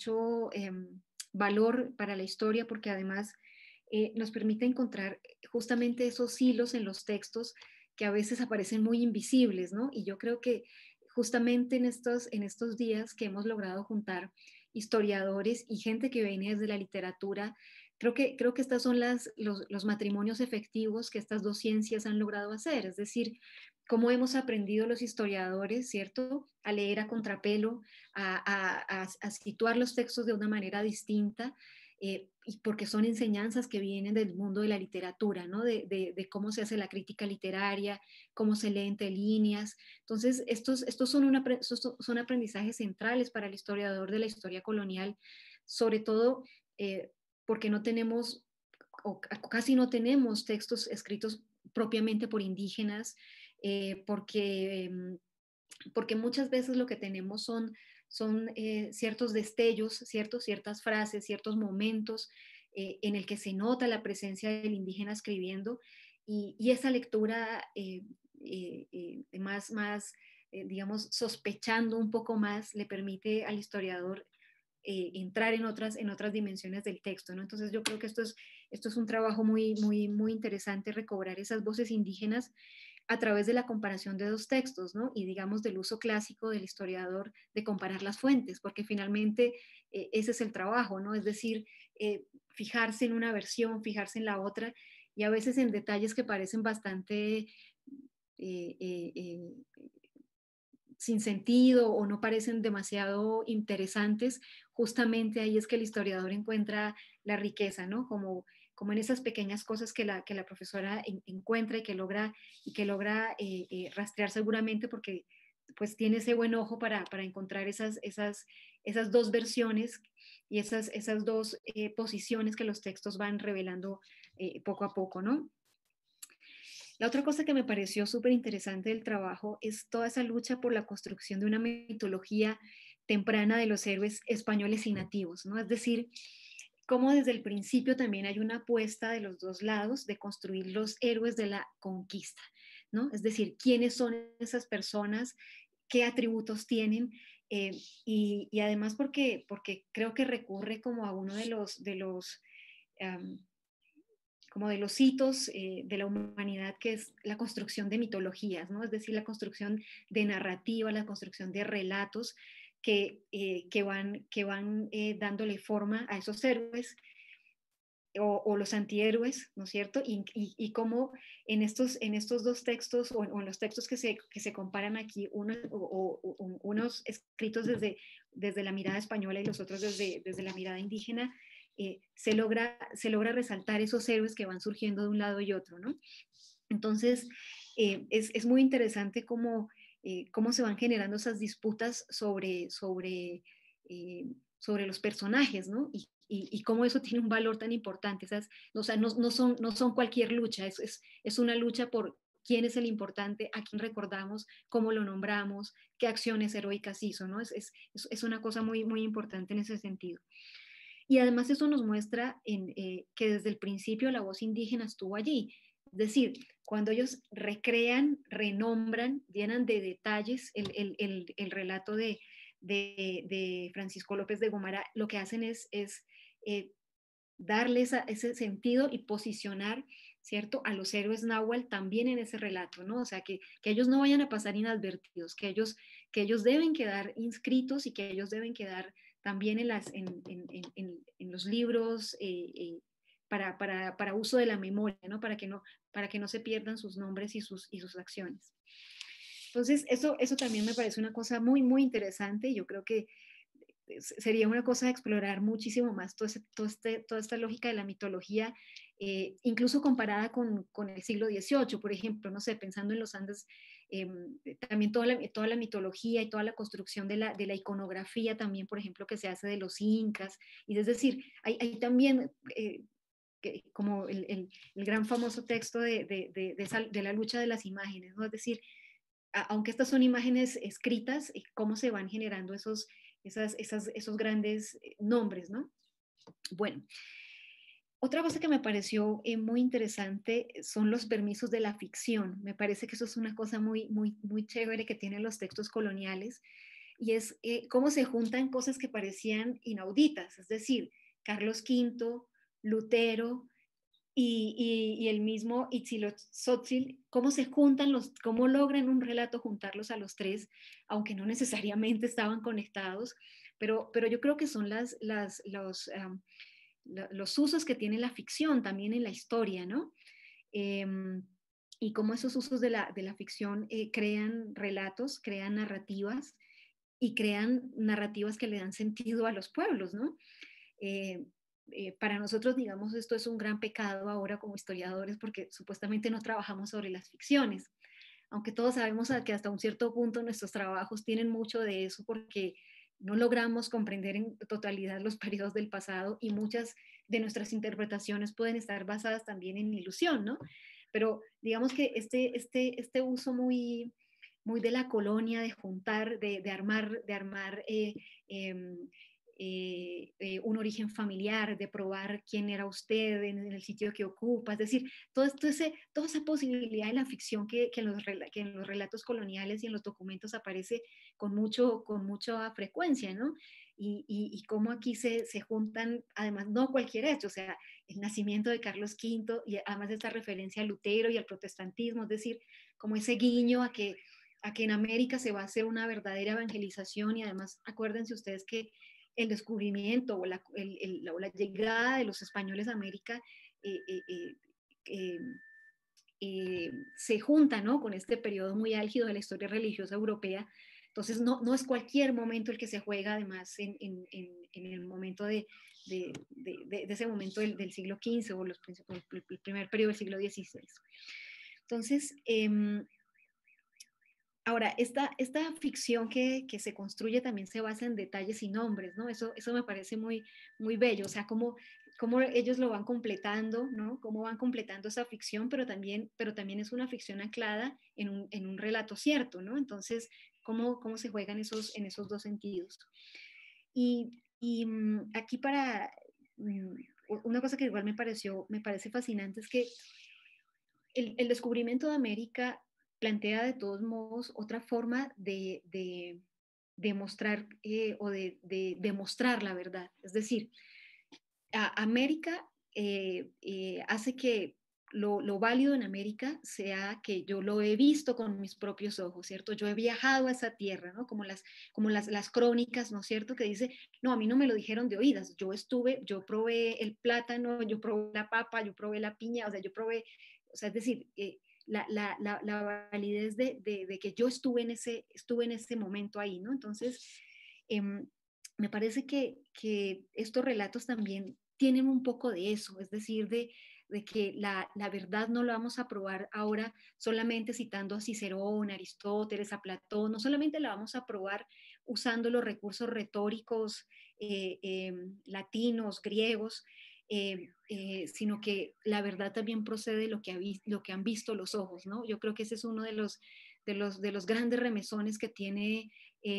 valor para la historia, porque además nos permite encontrar justamente esos hilos en los textos que a veces aparecen muy invisibles, ¿no? Y yo creo que justamente en estos días que hemos logrado juntar historiadores y gente que viene desde la literatura, creo que estos son los matrimonios efectivos que estas dos ciencias han logrado hacer, es decir, cómo hemos aprendido los historiadores, ¿cierto?, a leer a contrapelo, a situar los textos de una manera distinta, y porque son enseñanzas que vienen del mundo de la literatura, ¿no? De cómo se hace la crítica literaria, cómo se lee entre líneas. Entonces, estos son aprendizajes centrales para el historiador de la historia colonial, sobre todo porque no tenemos, o casi no tenemos textos escritos propiamente por indígenas, porque muchas veces lo que tenemos son ciertos destellos, ciertas frases, ciertos momentos en el que se nota la presencia del indígena escribiendo y esa lectura digamos, sospechando un poco más, le permite al historiador entrar en otras dimensiones del texto, ¿no? Entonces yo creo que esto es un trabajo muy interesante, recobrar esas voces indígenas a través de la comparación de dos textos, ¿no? Y digamos del uso clásico del historiador de comparar las fuentes, porque finalmente ese es el trabajo, ¿no? Es decir, fijarse en una versión, fijarse en la otra, y a veces en detalles que parecen bastante eh, eh, eh, sin sentido o no parecen demasiado interesantes, justamente ahí es que el historiador encuentra la riqueza, ¿no? Como en esas pequeñas cosas que la profesora encuentra y que logra rastrear seguramente porque pues tiene ese buen ojo para encontrar esas dos versiones y esas dos posiciones que los textos van revelando poco a poco, ¿no? La otra cosa que me pareció súper interesante del trabajo es toda esa lucha por la construcción de una mitología temprana de los héroes españoles y nativos, ¿no? Es decir, cómo desde el principio también hay una apuesta de los dos lados de construir los héroes de la conquista, ¿no? Es decir, quiénes son esas personas, qué atributos tienen, y además porque creo que recurre como a uno um, como de los hitos de la humanidad, que es la construcción de mitologías, ¿no? Es decir, la construcción de narrativa, la construcción de relatos que van dándole forma a esos héroes o los antihéroes, ¿no es cierto? Y cómo en estos dos textos, o en los textos que se comparan aquí, unos escritos desde la mirada española y los otros desde la mirada indígena, se logra resaltar esos héroes que van surgiendo de un lado y otro, ¿no? Entonces, es muy interesante cómo se van generando esas disputas sobre los personajes, ¿no? Y cómo eso tiene un valor tan importante. O sea, no son cualquier lucha, es una lucha por quién es el importante, a quién recordamos, cómo lo nombramos, qué acciones heroicas hizo, ¿no? Es una cosa muy importante en ese sentido. Y además eso nos muestra que desde el principio la voz indígena estuvo allí. Es decir, cuando ellos recrean, renombran, llenan de detalles el relato de Francisco López de Gomara, lo que hacen es darle ese sentido y posicionar, ¿cierto?, a los héroes náhuatl también en ese relato, ¿no? O sea, que ellos no vayan a pasar inadvertidos, que ellos deben quedar inscritos y que ellos deben quedar también en los libros para uso de la memoria, ¿no? Para que no se pierdan sus nombres y sus acciones. Entonces, eso también me parece una cosa muy interesante. Yo creo que sería una cosa de explorar muchísimo más toda esta lógica de la mitología, incluso comparada con el siglo XVIII, por ejemplo, no sé, pensando en los Andes, también toda la mitología y toda la construcción de la iconografía también, por ejemplo, que se hace de los incas, y es decir, hay también como el gran famoso texto de la lucha de las imágenes, ¿no? Es decir, aunque estas son imágenes escritas, cómo se van generando esos grandes nombres, ¿no? Bueno, otra cosa que me pareció muy interesante son los permisos de la ficción. Me parece que eso es una cosa muy chévere que tienen los textos coloniales, y es cómo se juntan cosas que parecían inauditas, es decir, Carlos V, Lutero, y el mismo Itzilótzil, cómo se juntan cómo logran un relato juntarlos a los tres, aunque no necesariamente estaban conectados, pero yo creo que son los usos que tiene la ficción también en la historia, ¿no? Y cómo esos usos de la ficción crean relatos, crean narrativas, y crean narrativas que le dan sentido a los pueblos, ¿no? Para nosotros, digamos, esto es un gran pecado ahora como historiadores porque supuestamente no trabajamos sobre las ficciones, aunque todos sabemos que hasta un cierto punto nuestros trabajos tienen mucho de eso porque no logramos comprender en totalidad los periodos del pasado y muchas de nuestras interpretaciones pueden estar basadas también en ilusión, ¿no? Pero digamos que este uso muy de la colonia, de juntar, de armar un origen familiar, de probar quién era usted en el sitio que ocupa, es decir, toda esa posibilidad de la ficción que en los relatos coloniales y en los documentos aparece con mucha frecuencia, ¿no? Y cómo aquí se juntan, además, no cualquier hecho, o sea, el nacimiento de Carlos V y además esta referencia a Lutero y al protestantismo, es decir, como ese guiño a que en América se va a hacer una verdadera evangelización y además acuérdense ustedes que el descubrimiento o la llegada de los españoles a América eh, eh, eh, se junta, ¿no?, con este periodo muy álgido de la historia religiosa europea. Entonces no es cualquier momento el que se juega además en el momento de ese momento del siglo XV o el primer periodo del siglo XVI. Entonces, ahora, esta ficción que se construye también se basa en detalles y nombres, ¿no? Eso me parece muy, muy bello, o sea, cómo ellos lo van completando, ¿no? Cómo van completando esa ficción, pero también es una ficción anclada en un relato cierto, ¿no? Entonces, cómo se juegan en esos dos sentidos. Y aquí una cosa que igual me parece fascinante es que el descubrimiento de América plantea de todos modos otra forma de mostrar o de demostrar la verdad. Es decir, América hace que lo válido en América sea que yo lo he visto con mis propios ojos, ¿cierto? Yo he viajado a esa tierra, ¿no? Como las crónicas, ¿no es cierto? Que dice, no, a mí no me lo dijeron de oídas, yo probé el plátano, yo probé la papa, yo probé la piña, o sea, yo probé, o sea, es decir, la validez de que yo estuve en ese momento ahí, ¿no? Entonces, me parece que estos relatos también tienen un poco de eso, es decir, de que la verdad no la vamos a probar ahora solamente citando a Cicerón, a Aristóteles, a Platón, no solamente la vamos a probar usando los recursos retóricos latinos, griegos, sino que la verdad también procede de lo que han visto los ojos, ¿no? Yo creo que ese es uno de los grandes remesones que tiene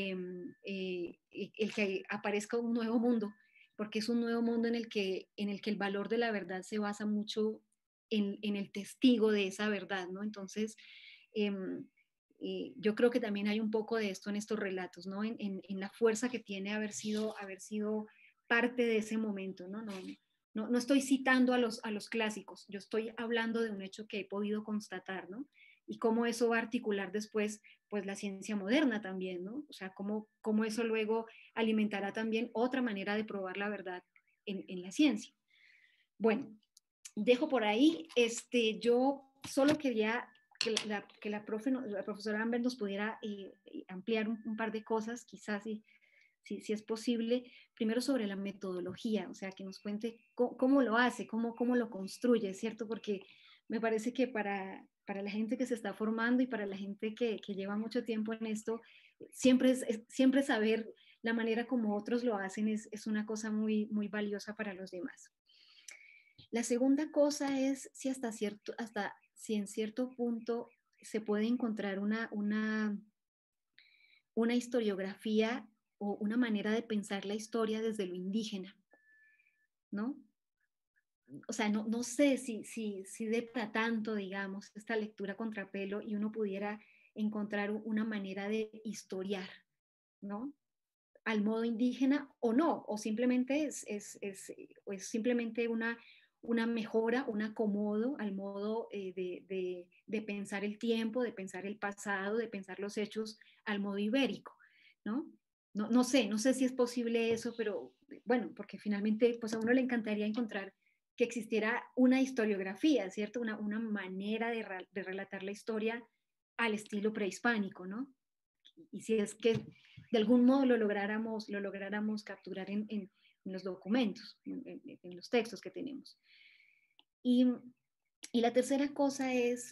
el que aparezca un nuevo mundo, porque es un nuevo mundo en el que el valor de la verdad se basa mucho en el testigo de esa verdad, ¿no? Entonces, yo creo que también hay un poco de esto en estos relatos, ¿no? En la fuerza que tiene haber sido parte de ese momento, ¿no? No estoy citando a los clásicos, yo estoy hablando de un hecho que he podido constatar, ¿no? Y cómo eso va a articular después, pues, la ciencia moderna también, ¿no? O sea, cómo eso luego alimentará también otra manera de probar la verdad en la ciencia. Bueno, dejo por ahí. Yo solo quería que la profesora Amber nos pudiera ampliar un par de cosas, quizás si es posible, primero sobre la metodología, o sea, que nos cuente cómo lo hace, cómo lo construye, ¿cierto? Porque me parece que para la gente que se está formando y para la gente que lleva mucho tiempo en esto, siempre saber la manera como otros lo hacen es una cosa muy, muy valiosa para los demás. La segunda cosa es si en cierto punto se puede encontrar una historiografía o una manera de pensar la historia desde lo indígena, ¿no? O sea, no sé si de para tanto, digamos, esta lectura contrapelo y uno pudiera encontrar una manera de historiar, ¿no? Al modo indígena o no, o simplemente es simplemente una mejora, un acomodo al modo de pensar el tiempo, de pensar el pasado, de pensar los hechos al modo ibérico, ¿no? No sé si es posible eso, pero bueno, porque finalmente pues a uno le encantaría encontrar que existiera una historiografía, ¿cierto? Una manera de relatar la historia al estilo prehispánico, ¿no? Y si es que de algún modo lo lográramos capturar en los documentos, en los textos que tenemos. Y la tercera cosa es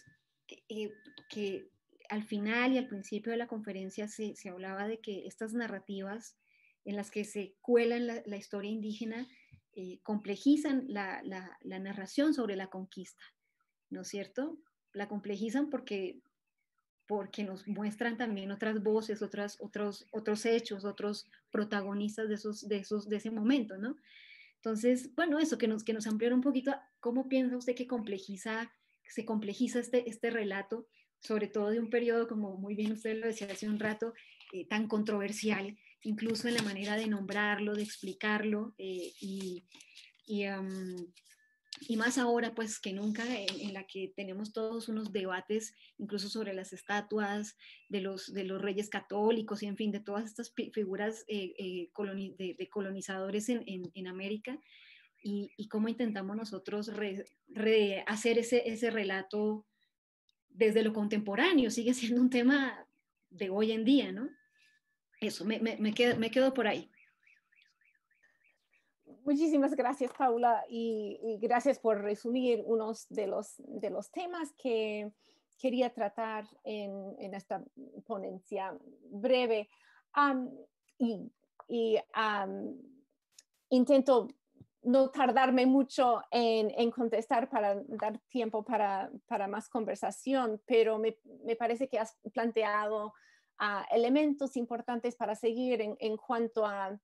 que al final y al principio de la conferencia se hablaba de que estas narrativas en las que se cuelan la historia indígena complejizan la narración sobre la conquista, ¿no es cierto? La complejizan porque porque nos muestran también otras voces, otros hechos, otros protagonistas de ese momento, ¿no? Entonces, bueno, eso, que nos ampliara un poquito, ¿cómo piensa usted que se complejiza este relato, sobre todo de un periodo, como muy bien usted lo decía hace un rato, tan controversial, incluso en la manera de nombrarlo, de explicarlo, y, y más ahora pues que nunca, en la que tenemos todos unos debates incluso sobre las estatuas de los reyes católicos y en fin de todas estas figuras de colonizadores en América, y cómo intentamos nosotros hacer ese relato desde lo contemporáneo. Sigue siendo un tema de hoy en día, ¿no? Eso, me quedo por ahí. Muchísimas gracias, Paula, y gracias por resumir unos de los temas que quería tratar en esta ponencia breve. Intento no tardarme mucho en contestar para dar tiempo para más conversación, pero me parece que has planteado elementos importantes para seguir en cuanto a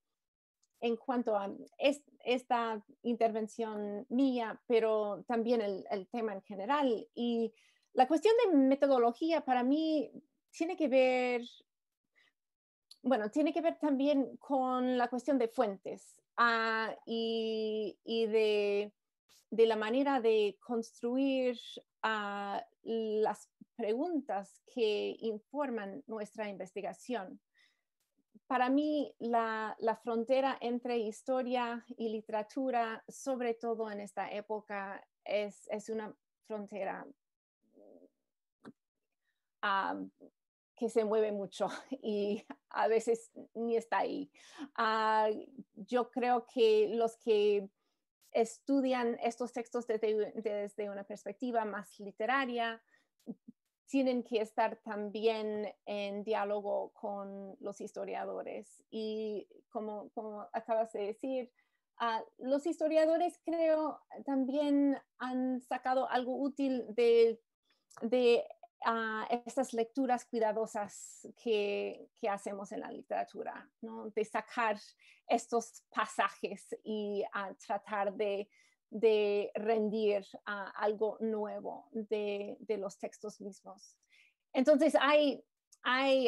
esta intervención mía, pero también el tema en general. Y la cuestión de metodología para mí tiene que ver, bueno, tiene que ver también con la cuestión de fuentes y de la manera de construir las preguntas que informan nuestra investigación. Para mí, la frontera entre historia y literatura, sobre todo en esta época, es una frontera que se mueve mucho y a veces ni está ahí. Yo creo que los que estudian estos textos desde una perspectiva más literaria tienen que estar también en diálogo con los historiadores. Y como acabas de decir, los historiadores creo también han sacado algo útil de estas lecturas cuidadosas que hacemos en la literatura, ¿no? De sacar estos pasajes y tratar de rendir algo nuevo de los textos mismos. Entonces hay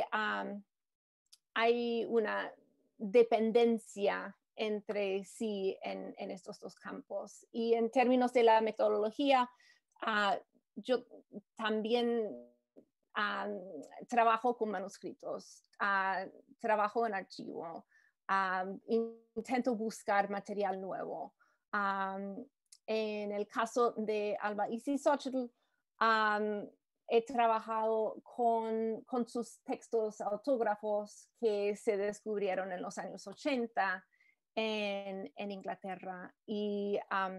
una dependencia entre sí en estos dos campos. Y en términos de la metodología, yo también trabajo con manuscritos, trabajo en archivo, intento buscar material nuevo. En el caso de Alba Isíxochitl, he trabajado con sus textos autógrafos que se descubrieron en los años 80 en Inglaterra. Y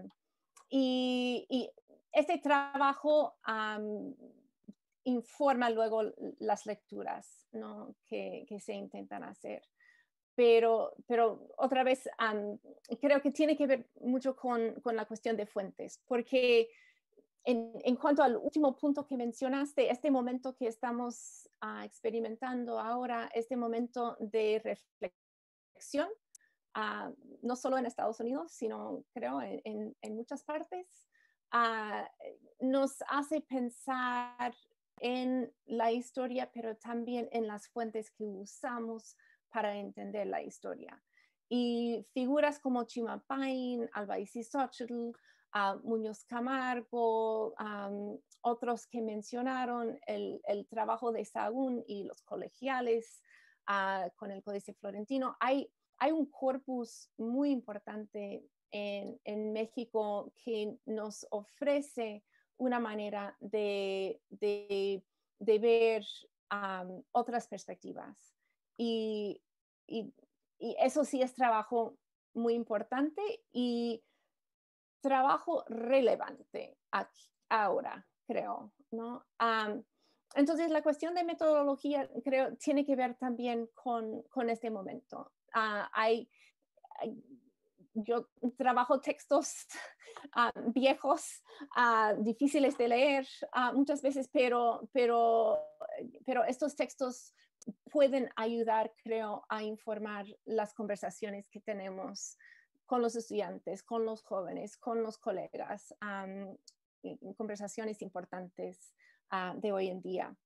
este trabajo informa luego las lecturas, ¿no? que se intentan hacer. Pero otra vez, creo que tiene que ver mucho con la cuestión de fuentes, porque en cuanto al último punto que mencionaste, este momento que estamos experimentando ahora, este momento de reflexión, no solo en Estados Unidos, sino creo en muchas partes, nos hace pensar en la historia, pero también en las fuentes que usamos para entender la historia. Y figuras como Chimalpain, Alba Isíxochitl, Muñoz Camargo, otros que mencionaron el trabajo de Sahagún y los colegiales con el Códice Florentino. Hay un corpus muy importante en México que nos ofrece una manera de ver otras perspectivas. Y eso sí es trabajo muy importante y trabajo relevante aquí, ahora, creo, ¿no? Entonces, la cuestión de metodología, creo, tiene que ver también con este momento. yo trabajo textos viejos, difíciles de leer muchas veces, pero estos textos pueden ayudar, creo, a informar las conversaciones que tenemos con los estudiantes, con los jóvenes, con los colegas, conversaciones importantes de hoy en día.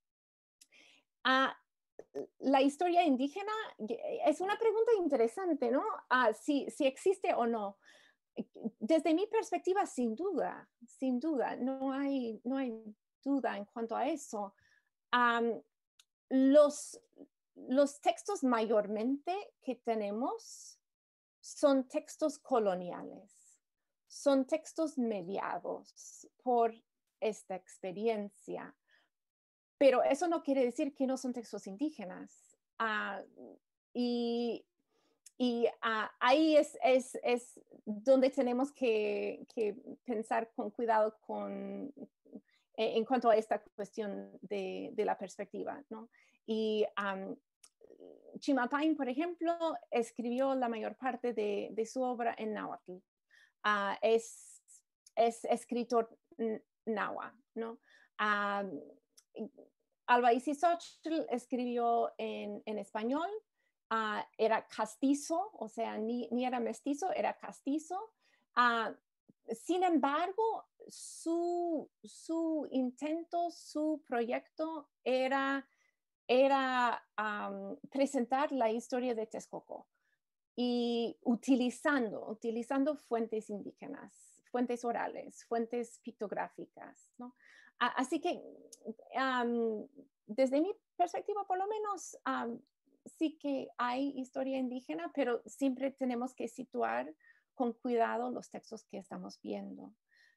La historia indígena es una pregunta interesante, ¿no? Si existe o no. Desde mi perspectiva, sin duda, no hay duda en cuanto a eso. Los textos mayormente que tenemos son textos coloniales, son textos mediados por esta experiencia. Pero eso no quiere decir que no son textos indígenas. Y ahí es donde tenemos que pensar con cuidado en cuanto a esta cuestión de la perspectiva, ¿no? Y Chimalpain, por ejemplo, escribió la mayor parte de su obra en náhuatl. Es escritor náhuatl, ¿no? Alba Xochitl escribió en español, era castizo, o sea, ni era mestizo, era castizo. Sin embargo, su intento, su proyecto era presentar la historia de Texcoco y utilizando fuentes indígenas, fuentes orales, fuentes pictográficas, ¿no? Así que desde mi perspectiva, por lo menos, sí que hay historia indígena, pero siempre tenemos que situar con cuidado los textos que estamos viendo.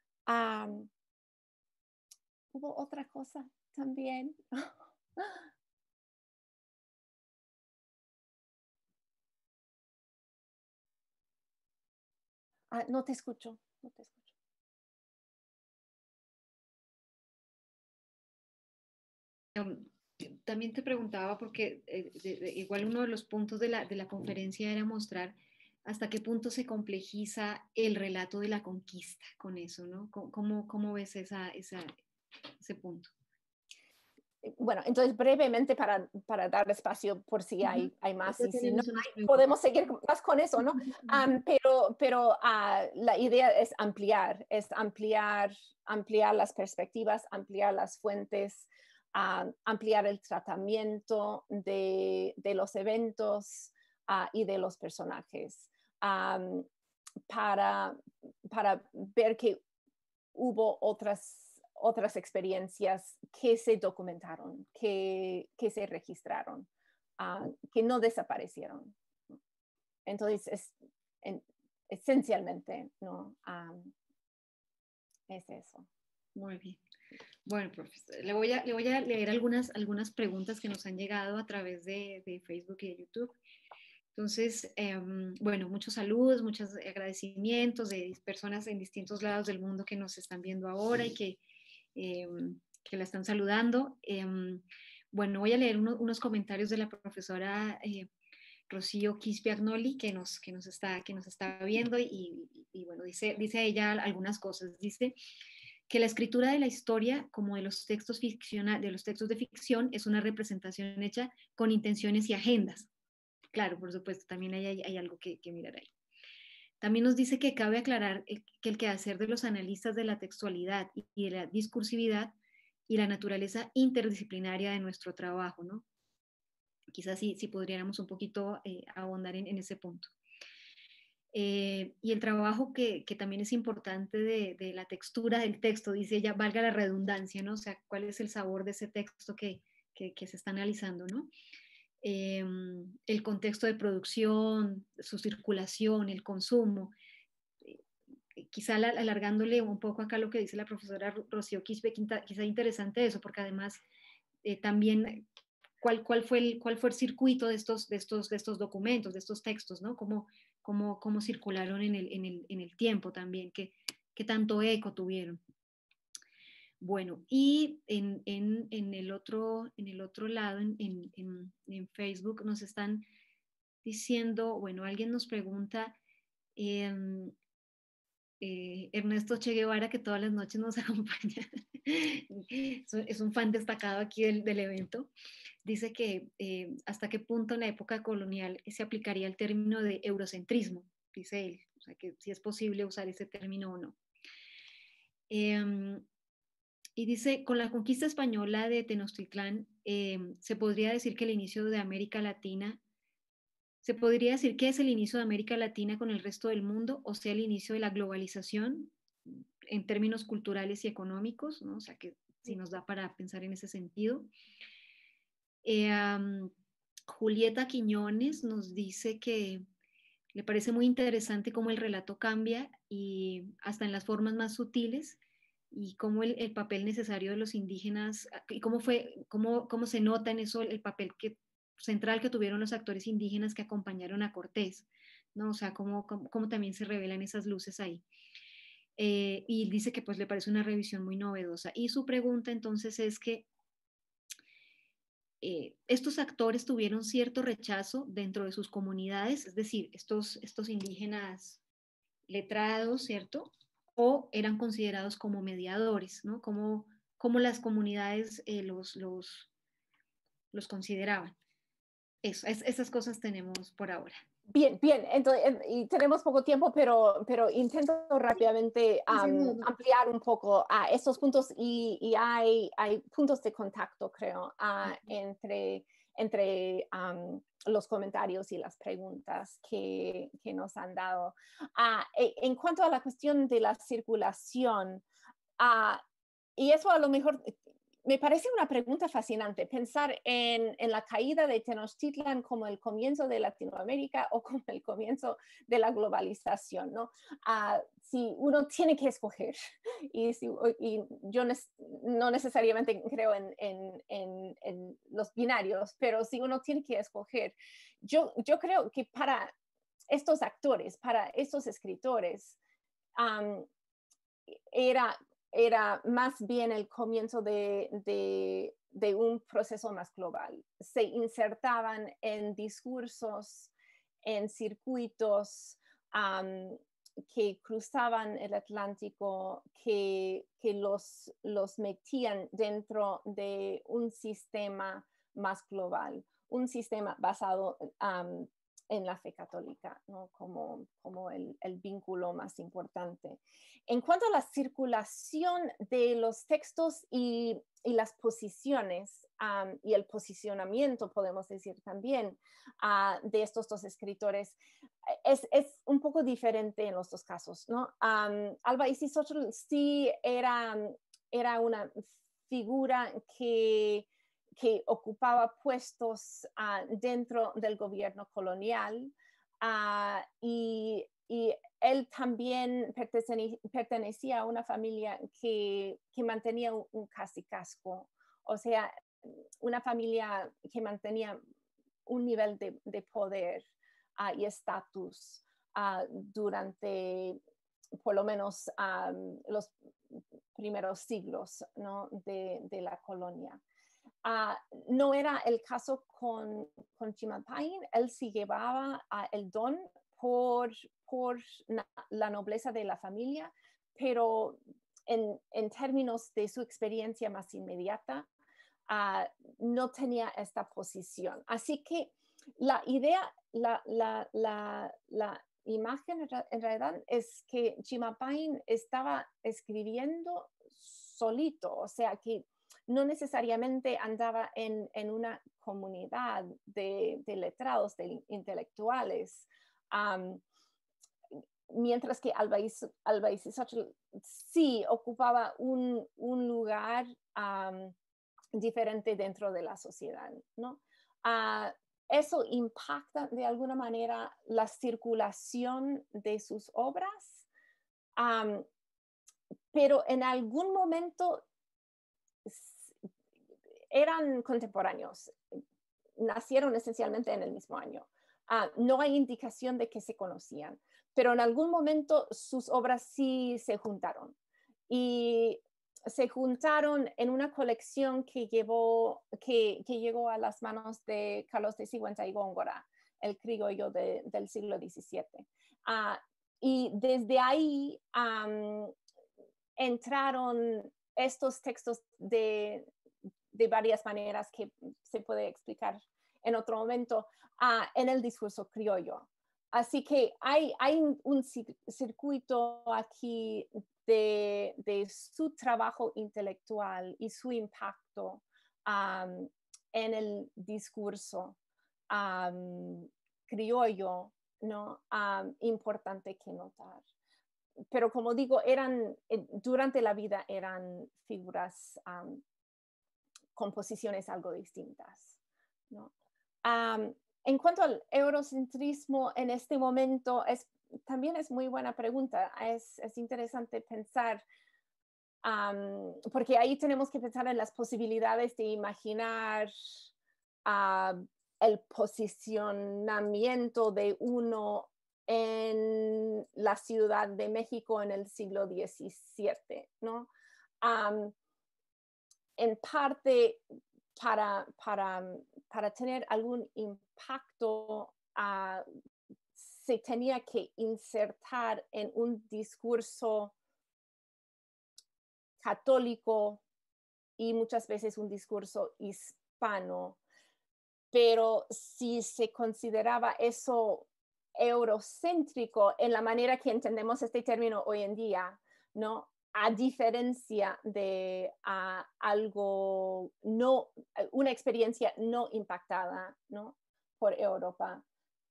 Hubo otra cosa también. No te escucho, no te escucho. También te preguntaba porque igual uno de los puntos de la conferencia era mostrar hasta qué punto se complejiza el relato de la conquista con eso, ¿no? ¿Cómo ves ese punto? Bueno, entonces brevemente para dar espacio por si hay más y si no podemos seguir más con eso, ¿no? Pero la idea es ampliar las perspectivas, ampliar las fuentes, ampliar el tratamiento de los eventos y de los personajes para ver que hubo otras experiencias que se documentaron, que se registraron, que no desaparecieron. Entonces, esencialmente, ¿no? Es eso. Muy bien. Bueno, profesor, le voy a leer algunas preguntas que nos han llegado a través de Facebook y de YouTube. Entonces, bueno, muchos saludos, muchos agradecimientos de personas en distintos lados del mundo que nos están viendo ahora y que la están saludando. Bueno, voy a leer unos comentarios de la profesora Rocío Quispe-Agnoli que nos está viendo y bueno, dice ella algunas cosas. Dice que la escritura de la historia, como de los textos de ficción, es una representación hecha con intenciones y agendas. Claro, por supuesto, también hay algo que mirar ahí. También nos dice que cabe aclarar que el quehacer de los analistas de la textualidad y de la discursividad y la naturaleza interdisciplinaria de nuestro trabajo, ¿no? Quizás sí podríamos un poquito abundar en ese punto. Y el trabajo que también es importante de la textura del texto, dice ella, valga la redundancia, ¿no? O sea, cuál es el sabor de ese texto que se está analizando, ¿no? El contexto de producción, su circulación, el consumo. Quizá alargándole un poco acá lo que dice la profesora Rocío Quispe, quizá interesante eso, porque además también cuál fue el circuito de estos documentos, de estos textos, ¿no? Cómo circularon en el tiempo también, qué tanto eco tuvieron. Bueno, y en el otro lado, en Facebook, nos están diciendo, bueno, alguien nos pregunta Em, Ernesto Che Guevara, que todas las noches nos acompaña, es un fan destacado aquí del evento, dice que hasta qué punto en la época colonial se aplicaría el término de eurocentrismo, dice él, o sea, que si es posible usar ese término o no. Y dice, con la conquista española de Tenochtitlán, se podría decir que el inicio de América Latina, se podría decir que es el inicio de América Latina con el resto del mundo, o sea, el inicio de la globalización en términos culturales y económicos, ¿no? O sea, que si nos da para pensar en ese sentido. Julieta Quiñones nos dice que le parece muy interesante cómo el relato cambia y hasta en las formas más sutiles y cómo el papel necesario de los indígenas y cómo se nota en eso el papel central que tuvieron los actores indígenas que acompañaron a Cortés, ¿no? O sea, cómo también se revelan esas luces ahí. Y dice que pues le parece una revisión muy novedosa. Y su pregunta entonces es que estos actores tuvieron cierto rechazo dentro de sus comunidades, es decir, estos indígenas letrados, ¿cierto? O eran considerados como mediadores, ¿no? Como las comunidades los consideraban. Esas cosas tenemos por ahora. Bien, bien. Entonces, y tenemos poco tiempo, pero intento rápidamente ampliar un poco a estos puntos y hay puntos de contacto, creo, entre los comentarios y las preguntas que nos han dado. En cuanto a la cuestión de la circulación, y eso a lo mejor me parece una pregunta fascinante, pensar en la caída de Tenochtitlan como el comienzo de Latinoamérica o como el comienzo de la globalización, ¿no? Si uno tiene que escoger, y yo no necesariamente creo en los binarios, pero si uno tiene que escoger, yo creo que para estos actores, para estos escritores, era más bien el comienzo de un proceso más global. Se insertaban en discursos, en circuitos que cruzaban el Atlántico, que los metían dentro de un sistema más global, un sistema basado en la fe católica, ¿no? como el vínculo más importante. En cuanto a la circulación de los textos y las posiciones y el posicionamiento, podemos decir también, de estos dos escritores, es un poco diferente en los dos casos, ¿no? Alba Isíxochitl sí era una figura que ocupaba puestos dentro del gobierno colonial y él también pertenecía a una familia que mantenía un cacicazgo, o sea, una familia que mantenía un nivel de poder y estatus durante por lo menos los primeros siglos, ¿no? de la colonia. No era el caso con Chimalpain, él sí llevaba el don por la nobleza de la familia, pero en términos de su experiencia más inmediata, no tenía esta posición. Así que la idea, la imagen en realidad es que Chimalpain estaba escribiendo solito, o sea que no necesariamente andaba en una comunidad de letrados, de intelectuales, mientras que Alba Isíxochitl sí ocupaba un lugar diferente dentro de la sociedad, ¿no? Eso impacta de alguna manera la circulación de sus obras, pero en algún momento eran contemporáneos, nacieron esencialmente en el mismo año. No hay indicación de que se conocían, pero en algún momento sus obras sí se juntaron. Y se juntaron en una colección que llegó a las manos de Carlos de Sigüenza y Góngora, el criollo del siglo XVII. y desde ahí entraron estos textos de varias maneras que se puede explicar en otro momento en el discurso criollo. Así que hay un circuito aquí de su trabajo intelectual y su impacto en el discurso criollo, ¿no? Importante que notar. Pero como digo, durante la vida eran figuras con posiciones algo distintas, ¿no? En cuanto al eurocentrismo en este momento, también es muy buena pregunta. Es interesante pensar, porque ahí tenemos que pensar en las posibilidades de imaginar el posicionamiento de uno en la Ciudad de México en el siglo XVII, ¿no? En parte para tener algún impacto, se tenía que insertar en un discurso católico y muchas veces un discurso hispano, pero si se consideraba eso eurocéntrico en la manera que entendemos este término hoy en día, ¿no? A diferencia de algo una experiencia no impactada, ¿no? Por Europa.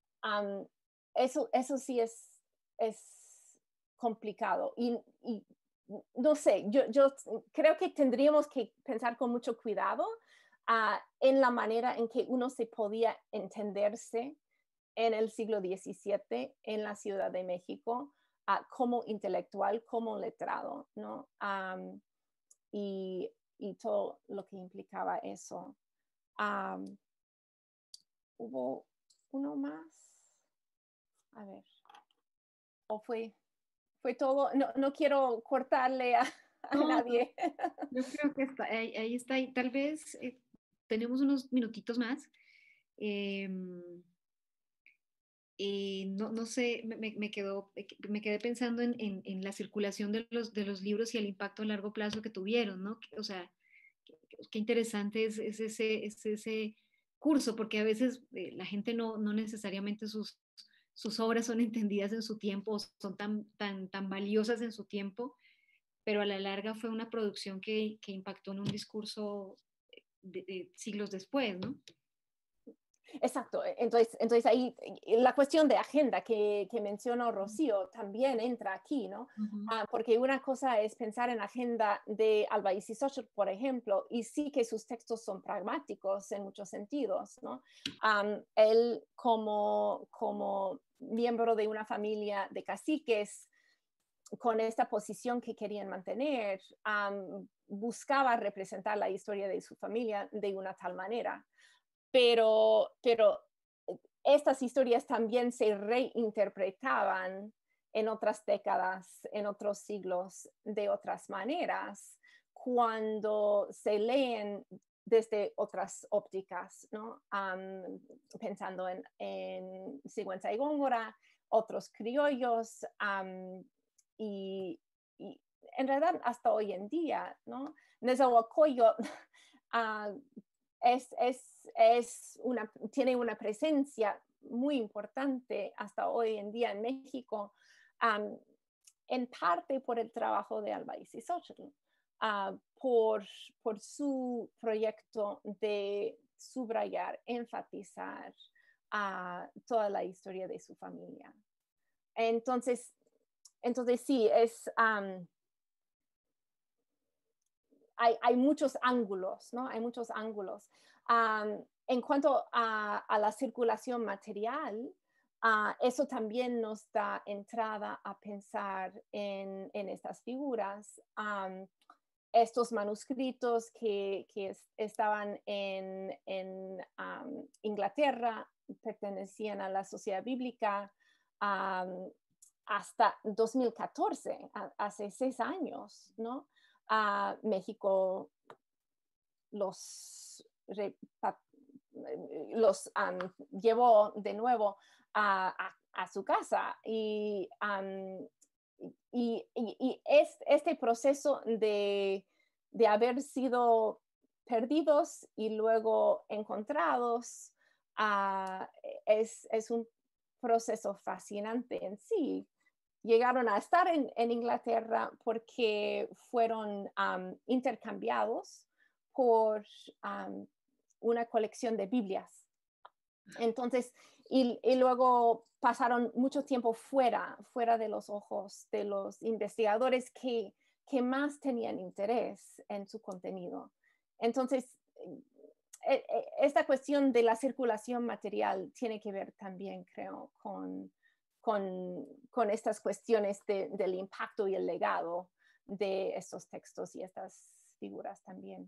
Eso sí es complicado. Y no sé, yo creo que tendríamos que pensar con mucho cuidado en la manera en que uno se podía entenderse en el siglo XVII en la Ciudad de México, como intelectual, como letrado, ¿no? Y todo lo que implicaba eso. ¿Hubo uno más? A ver. ¿O fue todo? No quiero cortarle a No, nadie. yo creo que ahí está. Y tal vez tenemos unos minutitos más. No sé, me quedé pensando en la circulación de los libros y el impacto a largo plazo que tuvieron, ¿no? O sea, qué interesante es ese curso, porque a veces la gente no necesariamente sus obras son entendidas en su tiempo, son tan valiosas en su tiempo, pero a la larga fue una producción que impactó en un discurso de siglos después, ¿no? Exacto. Entonces ahí la cuestión de agenda que mencionó Rocío también entra aquí, ¿no? Uh-huh. Porque una cosa es pensar en agenda de Albaicín Xochitl, por ejemplo, y sí que sus textos son pragmáticos en muchos sentidos, ¿no? Él como miembro de una familia de caciques, con esta posición que querían mantener, buscaba representar la historia de su familia de una tal manera. Pero estas historias también se reinterpretaban en otras décadas, en otros siglos, de otras maneras, cuando se leen desde otras ópticas, ¿no? Pensando en Sigüenza y Góngora, otros criollos, y en realidad hasta hoy en día, ¿no? Nezahualcóyotl tiene una presencia muy importante hasta hoy en día en México, en parte por el trabajo de Albaicín Xochitl, por su proyecto de subrayar, enfatizar toda la historia de su familia. Entonces sí, hay muchos ángulos, ¿no? Hay muchos ángulos. En cuanto a la circulación material, eso también nos da entrada a pensar en estas figuras. Estos manuscritos que estaban en Inglaterra pertenecían a la Sociedad Bíblica hasta 2014, hace 6 años, ¿no? México los llevó de nuevo a a su casa. Y este proceso de haber sido perdidos y luego encontrados es un proceso fascinante en sí. Llegaron a estar en Inglaterra porque fueron intercambiados por una colección de Biblias. Entonces, y luego pasaron mucho tiempo fuera de los ojos de los investigadores que más tenían interés en su contenido. Entonces, esta cuestión de la circulación material tiene que ver también, creo, con estas cuestiones del impacto y el legado de estos textos y estas figuras también.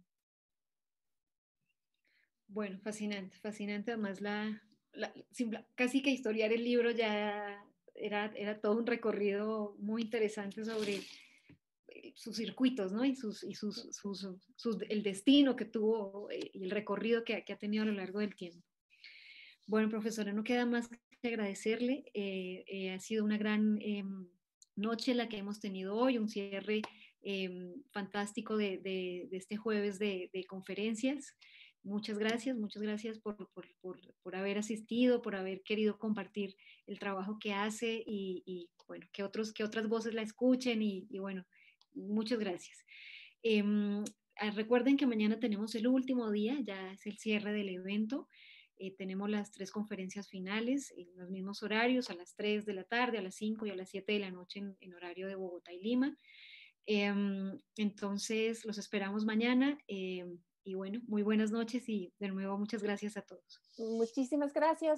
Bueno, fascinante, fascinante. Además, casi que historiar el libro ya era todo un recorrido muy interesante sobre sus circuitos, ¿no? Y el destino que tuvo y el recorrido que ha tenido a lo largo del tiempo. Bueno, profesora, no queda más que agradecerle. Ha sido una gran noche la que hemos tenido hoy, un cierre fantástico de este jueves de conferencias. Muchas gracias por haber asistido, por haber querido compartir el trabajo que hace y bueno, que otras voces la escuchen y bueno, muchas gracias. Recuerden que mañana tenemos el último día, ya es el cierre del evento. Tenemos las 3 conferencias finales en los mismos horarios, a las 3 de la tarde, a las 5 y a las 7 de la noche en horario de Bogotá y Lima. Entonces, los esperamos mañana. Y bueno, muy buenas noches y de nuevo muchas gracias a todos. Muchísimas gracias.